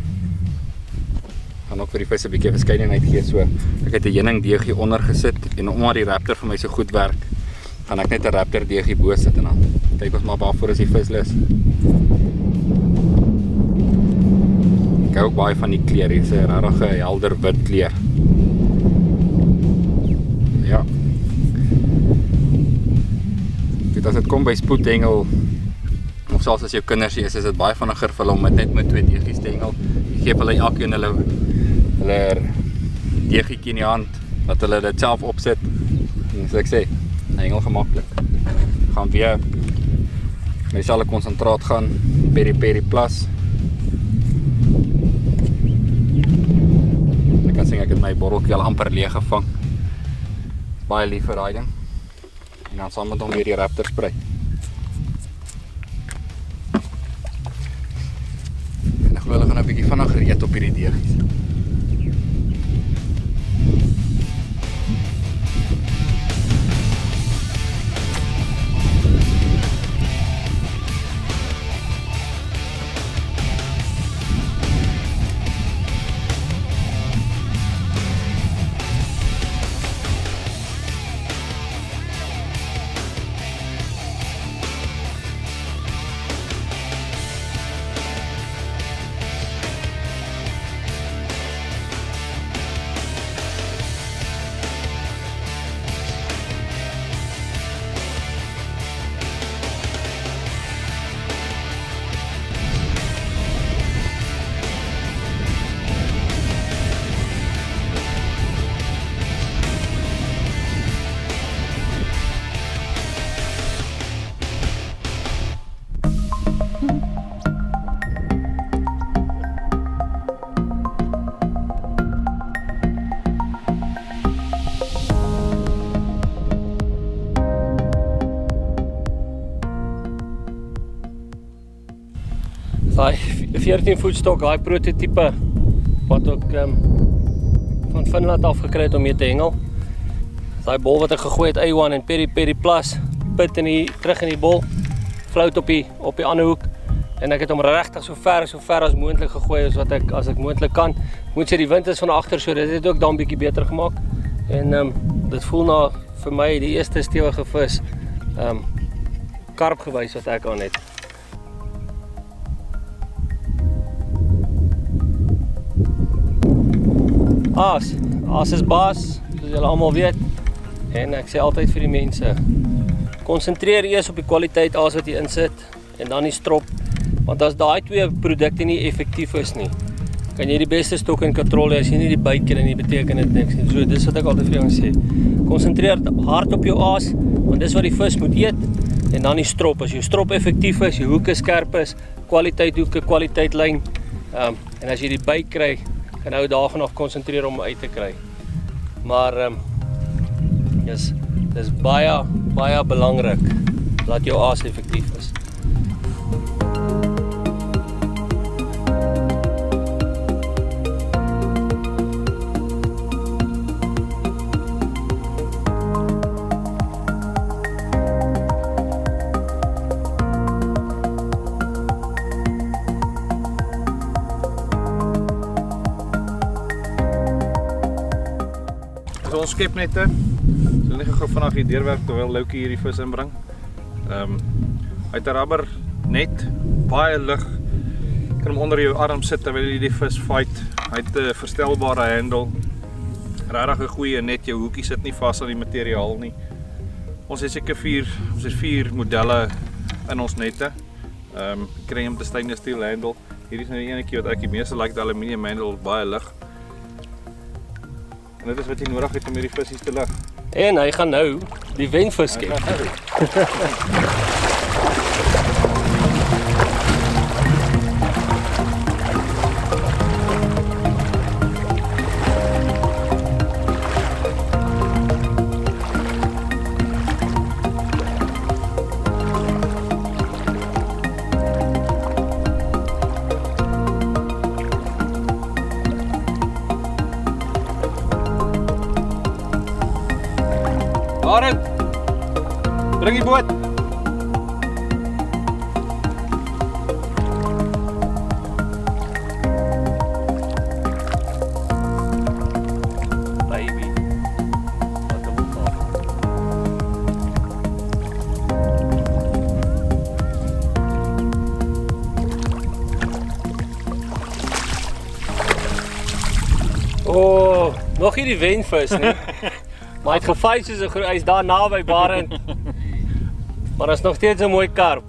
Gaan ook vir die vis 'n bietjie verskeidenheid gee so. Ek het 'n heuning deegie onder gesit en omdat die Raptor vir my so goed werk, gaan ek net 'n Raptor deegie bo sit en dan kyk ons maar waarvoor is die vis lus. Ek hou ook baie van die kleur, hier is 'n regtig helder wit kleur. Ja. As dit kom by spoedhengel of selfs as jou kinders is dit baie vinniger vir hulle om net met twee deegies te hengel. Jy gee hulle elkeen hulle deegietjie in die hand, dat hulle dit self opsit. En soos ek sê, hengel gemaklik. Gaan weer met dieselfde konsentraat gaan, peri plus. Ek kan sê ek het my botteltjie al amper leeg gevang. Baie lief vir daai ding. En dan saam met hom weer die Raptor sprei. En ek glo hulle gaan 'n bietjie vinniger eet op hierdie deegies. Daai 14 voet stok, daai prototipe wat ook van Finland afgekry het om mee te hengel. Daai bol wat ek gegooi het, A1 en Peri Plus, pit terug in die bol, float op die ander hoek. En ek het hom regtig so ver as moontlik gegooi as ek moontlik kan. Ek moet sê die wind is van agter, so dit het ook dan 'n bietjie beter gemaak. En dit voel na vir my die eerste stewige vis karp gewys wat ek aan het. Aas is baas, soos julle almal weet. En ek sê altyd vir die mense, konsentreer eers op die kwaliteit aas wat jy insit en dan die strop. Want as daai twee produkte nie effektief is nie, kan jy die beste stok en katrol hê as jy nie die byt ken en nie, beteken dit niks nie. So dis wat ek altyd vir jou sê. Konsentreer hard op jou aas, want dis wat die vis moet eet. En dan die strop. As jou strop effektief is, jou hoeke skerp is, kwaliteit hoeke, kwaliteit lyn. En as jy die byt kry, kan jy daarvan af konsentreer om uit te kry. Maar dis baie belangrik dat jou aas effektief is. Ons skepnette, so net gou vanaf die deurwerk terwyl Loukie hierdie vis inbring. Uit 'n rubber net, baie lig. Jy kan hom onder jou arm sit terwyl jy die vis fight. Hy het 'n verstelbare handle. Regtig 'n goeie net, jou hoekie sit nie vas aan die materiaal nie. Ons het seker 4 modelle in ons nette. Kry hom te stainless steel handle. Hierdie is nou die enetjie wat ek die meeste like, die aluminium handle, baie lig. En dit is wat jy nodig het om hierdie visies te lig. En hy gaan nou die wenvis skep. Arend, bring die boot. Baby. Wat 'n boek. Oh, nog nie die wenvis nie. Maar hy het gefight soos 'n hy is daar naby Barend. Maar is nog steeds 'n mooi karp.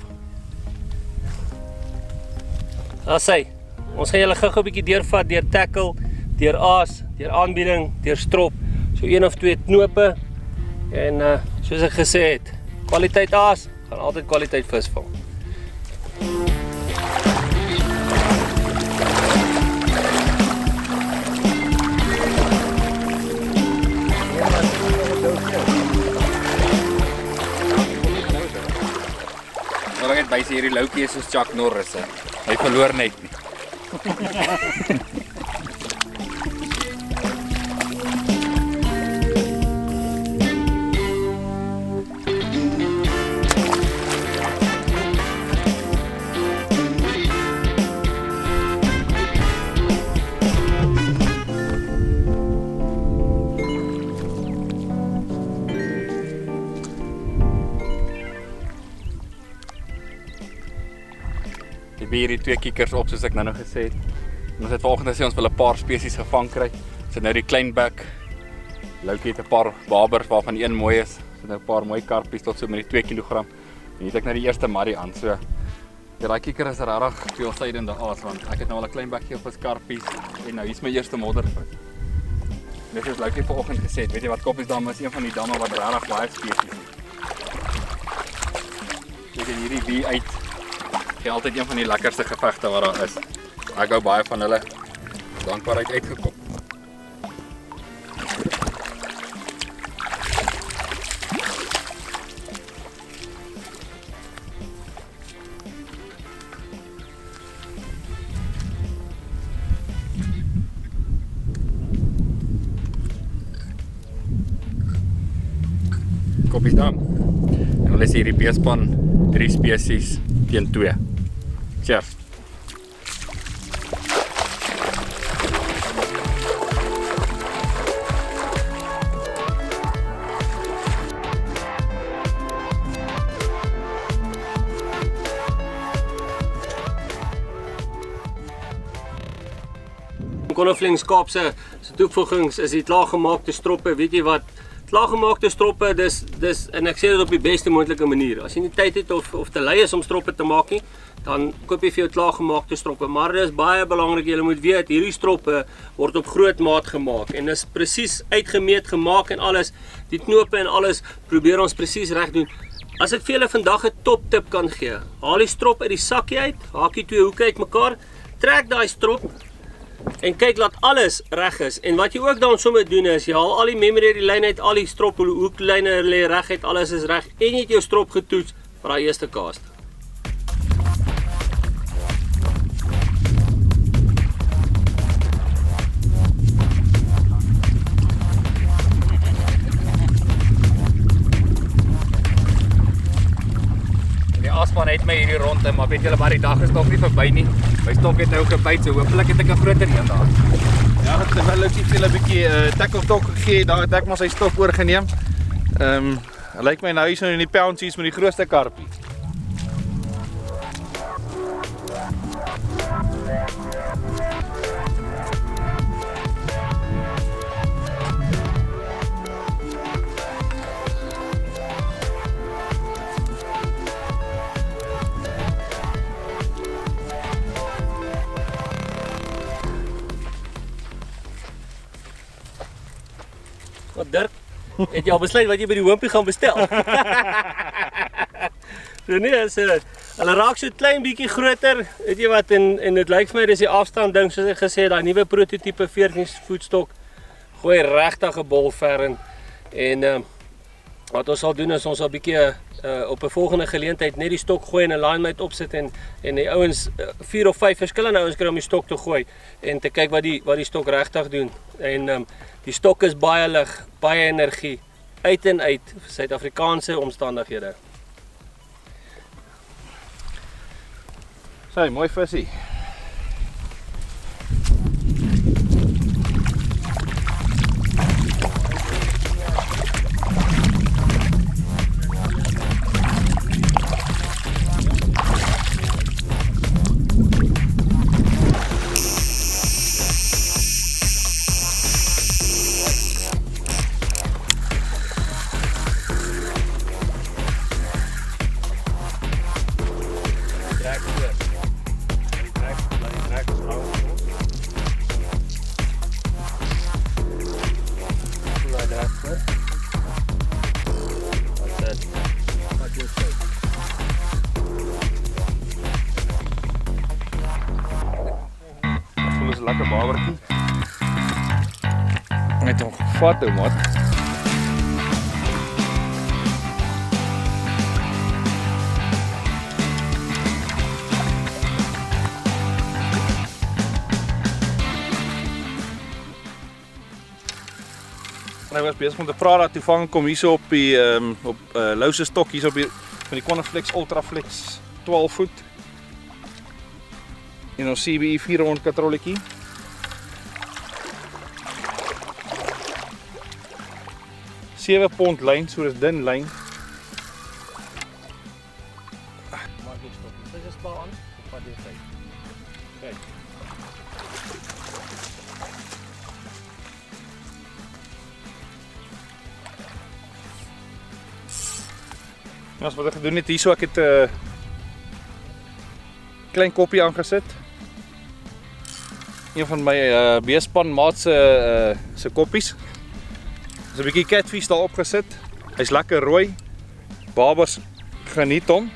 As hy, ons gaan julle gou-gou 'n bietjie deurvat deur tackle, deur aas, deur aanbieding, deur strop. So 1 of 2 knope. En soos ek gesê het, kwaliteit aas gaan altyd kwaliteit vis vang. Wat ek het by sê hierdie Loukie is soos Chuck Norris. Hy verloor net nie. Ek het hierdie 2 kikkers op soos ek nou gesê het. En ons het vanoggend gesê ons wil 'n paar spesies gevang kry. Ons het nou die kleinbek. Loukie het 'n paar babers waarvan een mooi is. Ons het nou 'n paar mooi karpies tot so met die 2 kg. En hier het ek nou die eerste marrie aan. So ja, daai kikker is regtig veelsijdende aas want ek het nou al 'n klein bekkie op as karpies en nou hier's my eerste moddervis. Dit is Loukie vanoggend gesê het. Weet jy wat Koppiesdam is een van die damme wat regtig baie spesies het. Kyk hierdie wie uit. Gee altyd een van die lekkerste gevegte wat daar is. Ek hou baie van hulle. Dankbaarheid uitgekom. Koppies dan. En hulle is hier die beespan 3 spesies teen 2. Cheers. Konoflings Kaapse se toevoegings is die klaaggemaakte stroppe. Weet jy wat? Klaaggemaakte stroppe, dis en ek sê dit op die beste moontlike manier. As jy nie tyd het of te lui is om stroppe te maak nie, dan koop jy vir jou klaaggemaakte stroppe. Maar dit is baie belangrik, jy moet weet, hierdie stroppe word op groot maat gemaak en is presies uitgemeet gemaak en alles. Die knope en alles probeer ons presies reg doen. As ek vir julle vandag 'n top tip kan gee, haal die strop uit die sakkie uit, haak die 2 hoeke uitmekaar, trek daai strop en kyk laat alles reg is. En wat jy ook dan sommer doen is, jy haal al die memory uit die lyn uit, al die strop hoeklyne lê reg uit, alles is reg en jy het jou strop getoets vir daai eerste cast. Aspan het my hierdie rondte, maar weet julle maar die dag is nog nie verby nie. My stok het nou gebyt, so hopelik het ek 'n groter een daar. Ja, dit is wel leuk vir 'n bietjie tackle talk gegee. Daar het ek maar sy stok oorgeneem. Lyk my nou hier so in die pouncies met die grootste karpie. Wat Dirk, het jy al besluit wat jy by die hoompie gaan bestel? So nee, hulle raak so klein bietjie groter, weet jy wat, en dit lyk vir my dis die afstand ding, soos ek gesê het, daai nuwe prototipe 14 voetstok gooi regtig 'n bol ver en wat ons sal doen is ons sal bietjie op 'n volgende geleentheid net die stok gooi en 'n alignment opsit en die ouens 4 of 5 verskillende ouens kry om die stok te gooi en te kyk wat die stok regtig doen. En die stok is baie lig, baie energie, uit en uit vir Suid-Afrikaanse omstandighede. Sy, mooi visie. Lekker babertjie. Net hom gevat ou maat. Ek was besig om te praat dat toevallig kom hierso op die louse stok hier op die van die Konoflex Ultraflex 12 voet. En ons CBE 400 katrolletjie. £7 lyn, so dis dun lyn. Maak jy stop. Dis is klaar aan. Wat jy sê. Kyk. Ons wat ek gedoen het hierso, ek het 'n klein koppie aangesit. Een van my beespan maat se koppies. Dis 'n bietjie catfish daar opgesit. Hy's lekker rooi. Babas geniet hom.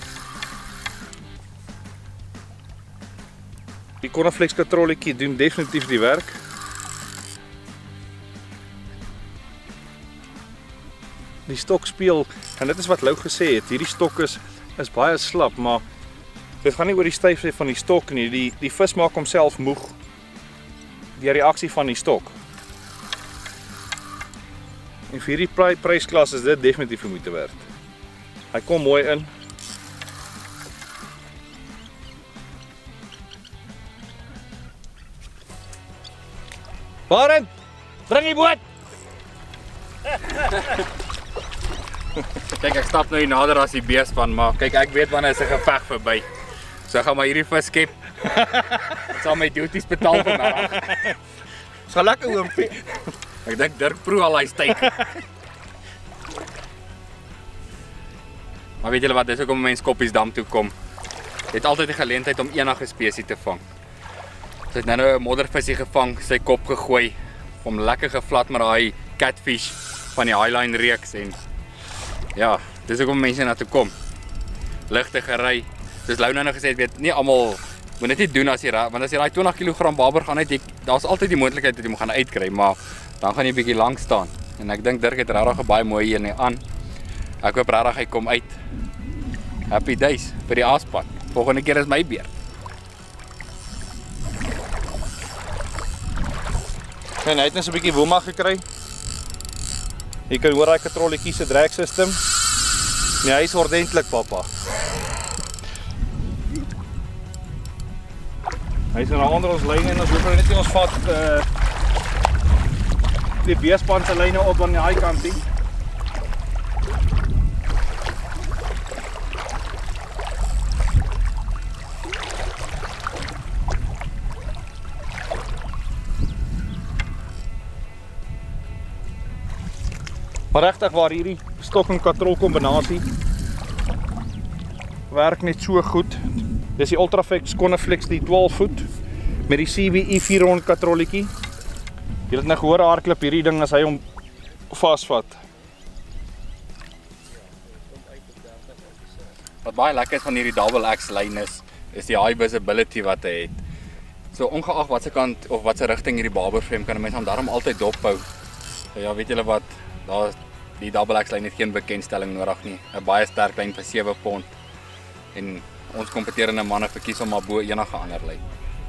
Die Konoflex katrolletjie doen definitief die werk. Die stok speel, en dit is wat Lou gesê het, hierdie stok is baie slap, maar dit gaan nie oor die styfheid van die stok nie. Die vis maak homself moeg deur die reaksie van die stok. En vir hierdie prysklas is dit definitief die moeite werd. Hy kom mooi in. Barend, bring die boot! Kyk, ek stap nou hier nader as die beespan, maar kyk, ek weet wanneer is 'n geveg verby. So ek gaan maar hierdie vis skep. Ek sal my duties betaal vanmiddag. Dis gaan lekker oompie. Ek dink Dirk proe al hy steak. Maar weet julle wat, dis ook om mense Koppiesdam toe kom. Jy het altyd die geleentheid om enige spesie te vang. So het nou 'n moddervisie gevang, sy kop gegooi, hom lekker gevlat met daai catfish van die Highline reeks en ja, dis ook om mense na toe kom. Ligte gery. Dis Lou nou gesê, weet nie almal moet dit nie doen as jy want as jy daai 20 kg baber gaan uit, daar's altyd die moontlikheid dat jy hom gaan uitkry, maar dan gaan jy bietjie lank staan. En ek dink Dirk het regtig 'n baie mooi een aan. Ek hoop regtig hy kom uit. Happy days vir die aaspad. Volgende keer is my beurt. En hy het net 'n bietjie woema gekry. Jy kan hoor daai katrolletjie se drag system. Nee, hy is ordentlik, pappa. Hy is nou onder ons lyne en ons hoef net nie ons vat die beespan se lyne op aan die haai kant nie. Maar regtig waar hierdie stok en katrol kombinasie werk net so goed. Dis die Ultraflex Coniflex die 12 voet met die CBE 400 katrolletjie. Jy het nou gehoor hardklip hierdie ding as hy hom vasvat. Wat baie lekker is van hierdie double X lyn is die high visibility wat hy het. So ongeag watse kant of watse rigting hierdie barberframe kan 'n mens hom daarom altyd dophou. So ja, weet julle wat, daar die double X lyn het geen bekendstelling nodig nie. 'n Baie sterk lyn vir 7 pond. En ons kompeterende manne verkies om maar bo enige ander lyn.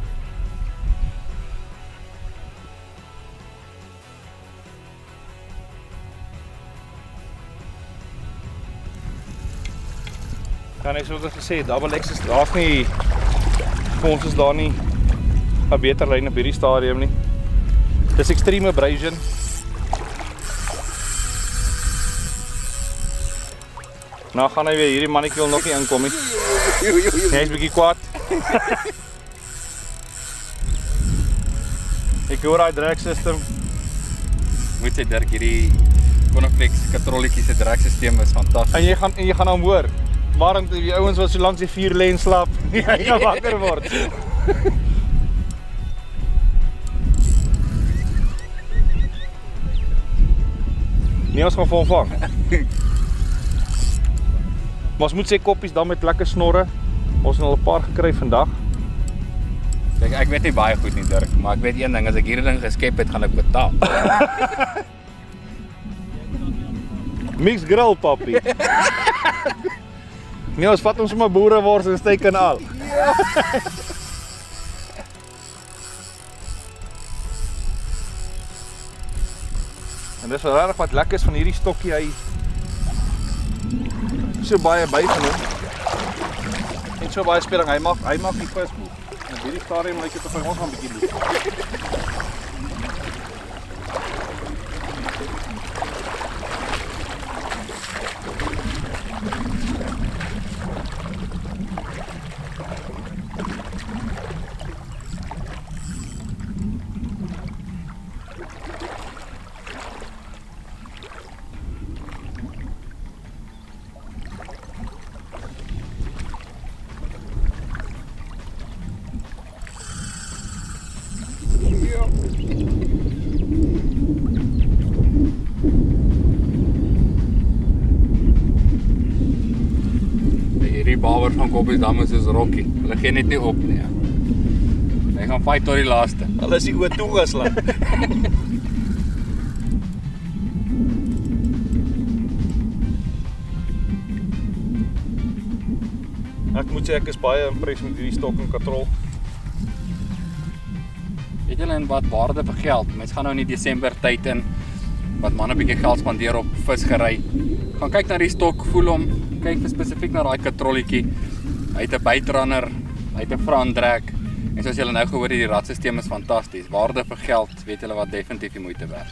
Kan ek soos gesê, double X is daar's nie vir ons is daar nie 'n beter lyn op hierdie stadium nie. Dis extreme abrasion. Nou gaan hy weer, hierdie mannetjie wil nog nie inkom nie. Hy is bietjie kwaad. Ek hoor daai drag system. Moet sê Dirk, hierdie Coniflex katrolletjie se drag stelsel is fantasties. En jy gaan hom hoor. Waarom die ouens wat so langs die vuur lê en slaap, hy gaan wakker word. Nee, ons gaan vir hom vang. Maar ons moet sê Koppiesdam met lekker snorre. Ons het al 'n paar gekry vandag. Kijk, ek weet nie baie goed nie Dirk, maar ek weet een ding, as ek hierdie ding geskep het, gaan ek betaal. Mix grill, papi. Nee, ons vat ons sommer boerewors en steak en al. En dis regtig wat lekker is van hierdie stokkie, hy so baie by van hom. En so baie speling, hy maak die vis moe. En hierdie stadium lyk dit of ons gaan 'n bietjie doen. Hierdie baber van Koppiesdam is Rocky. Hulle gee net nie op nie. Hy gaan fight tot die laaste. Hulle is die oor toe geslaan. Ek moet sê ek is baie impressed met hierdie stok en katrol. Weet julle en wat waarde vir geld? Mense gaan nou in die Desember tyd in. wat manne 'n bietjie geld spandeer op visgery. Gaan kyk na die stok, voel hom, kyk spesifiek na daai katrolletjie. Hy het 'n bytrunner, hy het 'n frandrek. En soos julle nou gehoor het, die radstelsel is fantasties. Waarde vir geld, weet julle wat definitief die moeite werd.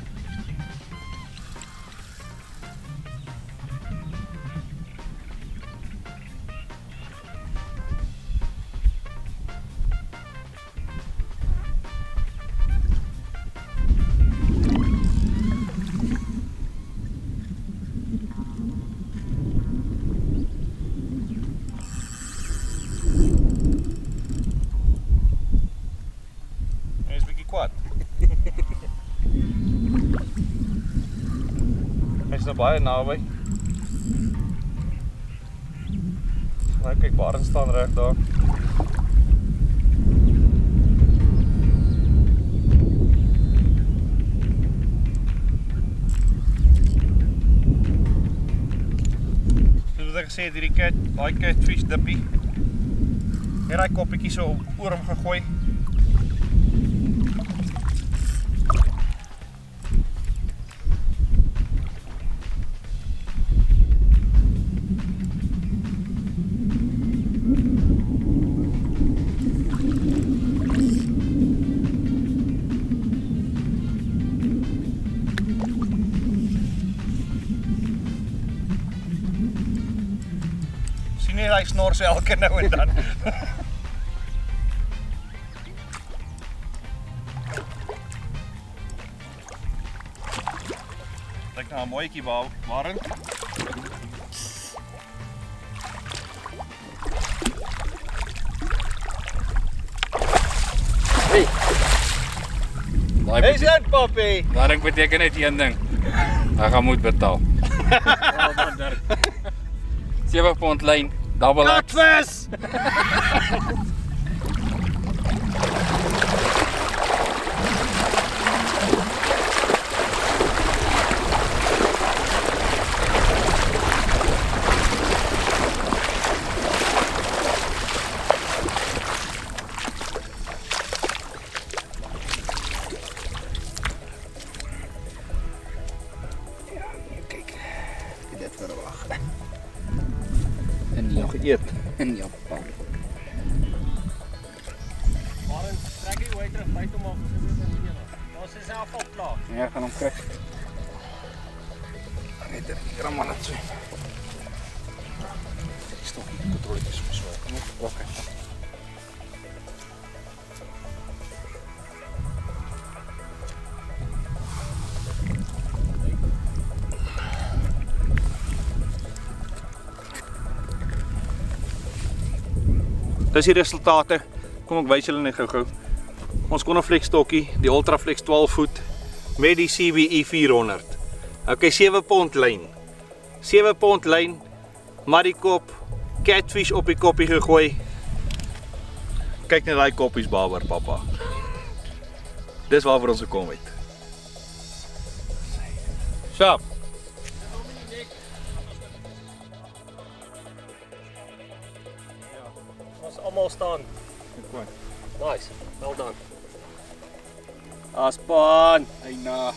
Hy is nou baie naby. Nou kyk, Barend staan reg daar. Soos wat ek gesê het, daai catfish dippie. Net daai koppietjie so oor hom gegooi. Hy snors elke nou en dan. Kyk na 'n mooietjie Barend. Hey. Hey, sien papi. Daai ding beteken net een ding. Hy gaan moet betaal. 7 pond lyn. Double X. Catfish! Kijk, dit verwacht. Nog eet in Japan. Barend, trek die hooi terug, byt hom af, as dit is nie. Daar is self al klaar. Ja, ek gaan hom kry. Net hier man het swem. Stokkie kontroletjies so. Kom op. Okay. Dis die resultate. Kom ek wys julle net gou-gou. Ons Conoflex stokkie, die Ultraflex 12 voet met die CBE 400. Okay, 7 pond lyn. 7 pond lyn, Marikop, catfish op die koppie gegooi. Kyk net daai koppies baber, pappa. Dis waarvoor ons gekom het. Sharp. Ons almal staan. Nice. Well done. Aspan. Eina.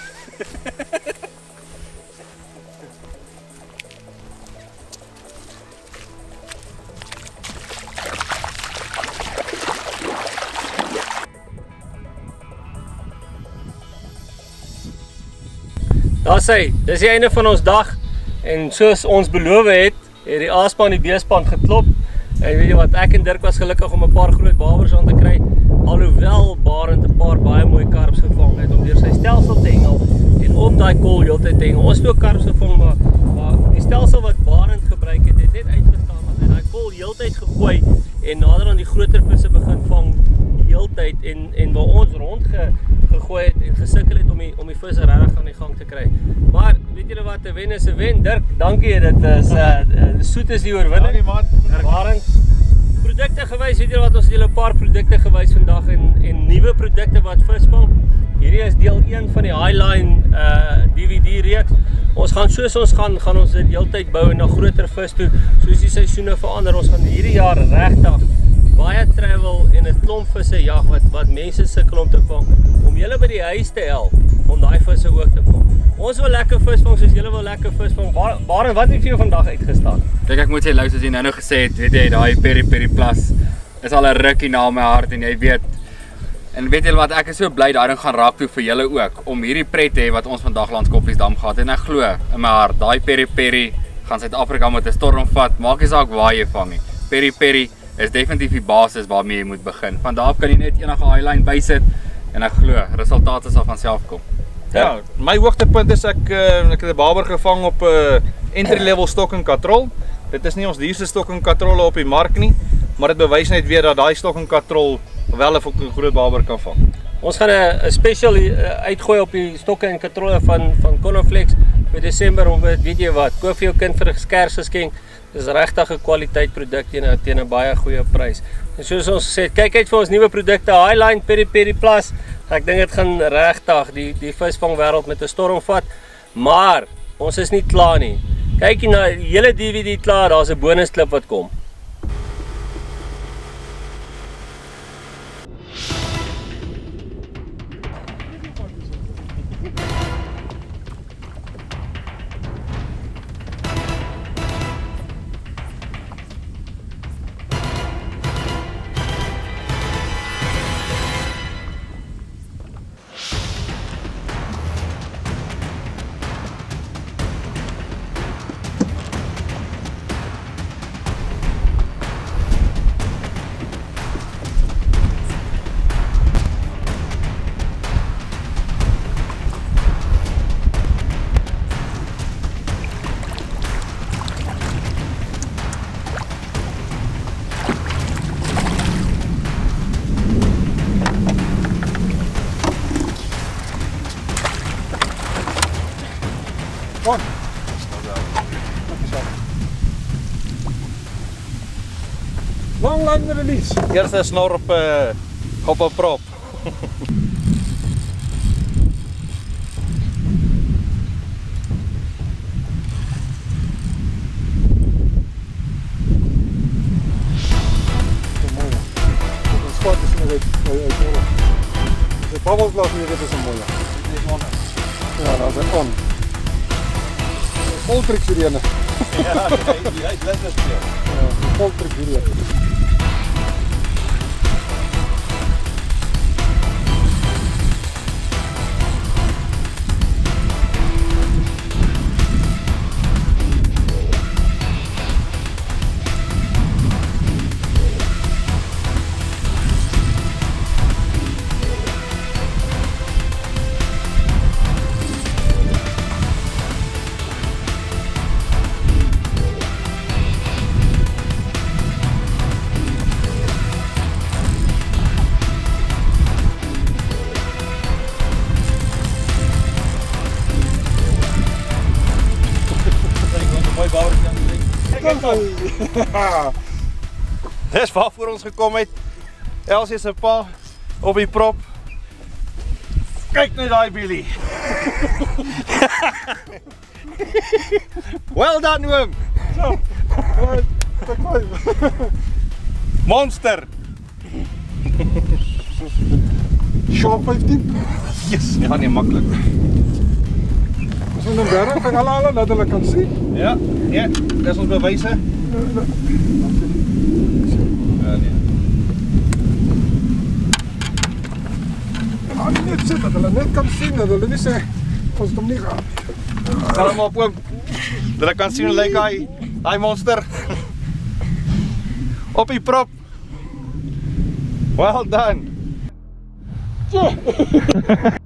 Daar sê, dis die einde van ons dag en soos ons beloof het die A-span die B-span geklop. En weet jy wat, ek en Dirk was gelukkig om 'n paar groot babers aan te kry. Alhoewel Barend 'n paar baie mooi karps gevang het om deur sy stelsel te hengel en op daai kol heeltyd te hengel. Ons het ook karps gevang, maar die stelsel wat Barend gebruik het, het net uitgestaan want hy daai kol heeltyd gegooi en nader aan die groter visse begin vang heeltyd en waar ons rond gegooi het en gesukkel het om die visse regtig aan die gang te kry. Maar weet julle wat, 'n wen is 'n wen. Dirk, dankie, dit is soet is die oorwinning. Barend, produkte gewys, weet julle wat, ons het julle 'n paar produkte gewys vandag en nuwe produkte wat visvang. Hierdie is deel 1 van die Highline DVD reeks. Ons gaan soos ons gaan ons dit heeltyd bou na groter vis toe, soos die seisoene verander. Ons gaan hierdie jaar regtig baie travel en 'n klomp visse jag wat mense sukkel om te vang, om julle by die huis te help om daai visse ook te vang. Ons wil lekker visvang soos julle wil lekker visvang. Baron, wat het vir jou vandag uitgestaan? Kijk, ek moet sê, luister, as jy nou gesê het, weet jy, daai Peri Peri Plus is al 'n rukkie na my hart en jy weet. En weet julle wat, ek is so bly daai ding gaan raak toe vir julle ook om hierdie pret te hê wat ons vandag langs Koppiesdam gehad het. En ek glo in my hart, daai Peri Peri gaan Suid-Afrika met 'n storm vat. Maak nie saak waar jy vang nie. Peri Peri is definitief die basis waarmee jy moet begin. Van daar af kan jy net enige highline bysit en ek glo resultate sal van self kom. Ja, my hoogtepunt is ek het 'n barber gevang op 'n entry level stok en katrol. Dit is nie ons duurste stok en katrolle op die mark nie, maar dit bewys net weer dat daai stok en katrol wel 'n groot barber kan vang. Ons gaan 'n special uitgooi op die stokke en katrolle van Conoflex vir Desember om weet jy wat, koop vir jou kind vir 'n Kersgeskenk. Dis regtig 'n kwaliteit produk teen 'n baie goeie prys. En soos ons gesê het, kyk uit vir ons nuwe produkte, Highline Peri Peri Plus. Ek dink dit gaan regtig die visvangwêreld met 'n storm vat. Maar ons is nie klaar nie. Kyk hier na die hele DVD klaar, daar's 'n bonusklip wat kom. Long line release. Eerste snor op 'n prop. Spot is nog uit. De babbels laat hier, dit is een mooie. Ja, dat is on. Voltrix hierin. Ja, hy is lekker speel. Ja, voltrix hierin. Dis waarvoor ons gekom het. Elsie se pa op die prop. Kyk net daai Billy. Well done oom. Zo. Monster. Shop 15. Yes, ja nee maklik. As ons nou berg gaan haal dat hulle kan sien. Ja, nee, dis ons bewyse. Ja nee. Maar nie net sit dat hulle net kan sien dat hulle nie sê ons het hom nie gehad. Sal hom op oom. Dat ek kan sien hoe lyk hy monster. Op die prop. Well done.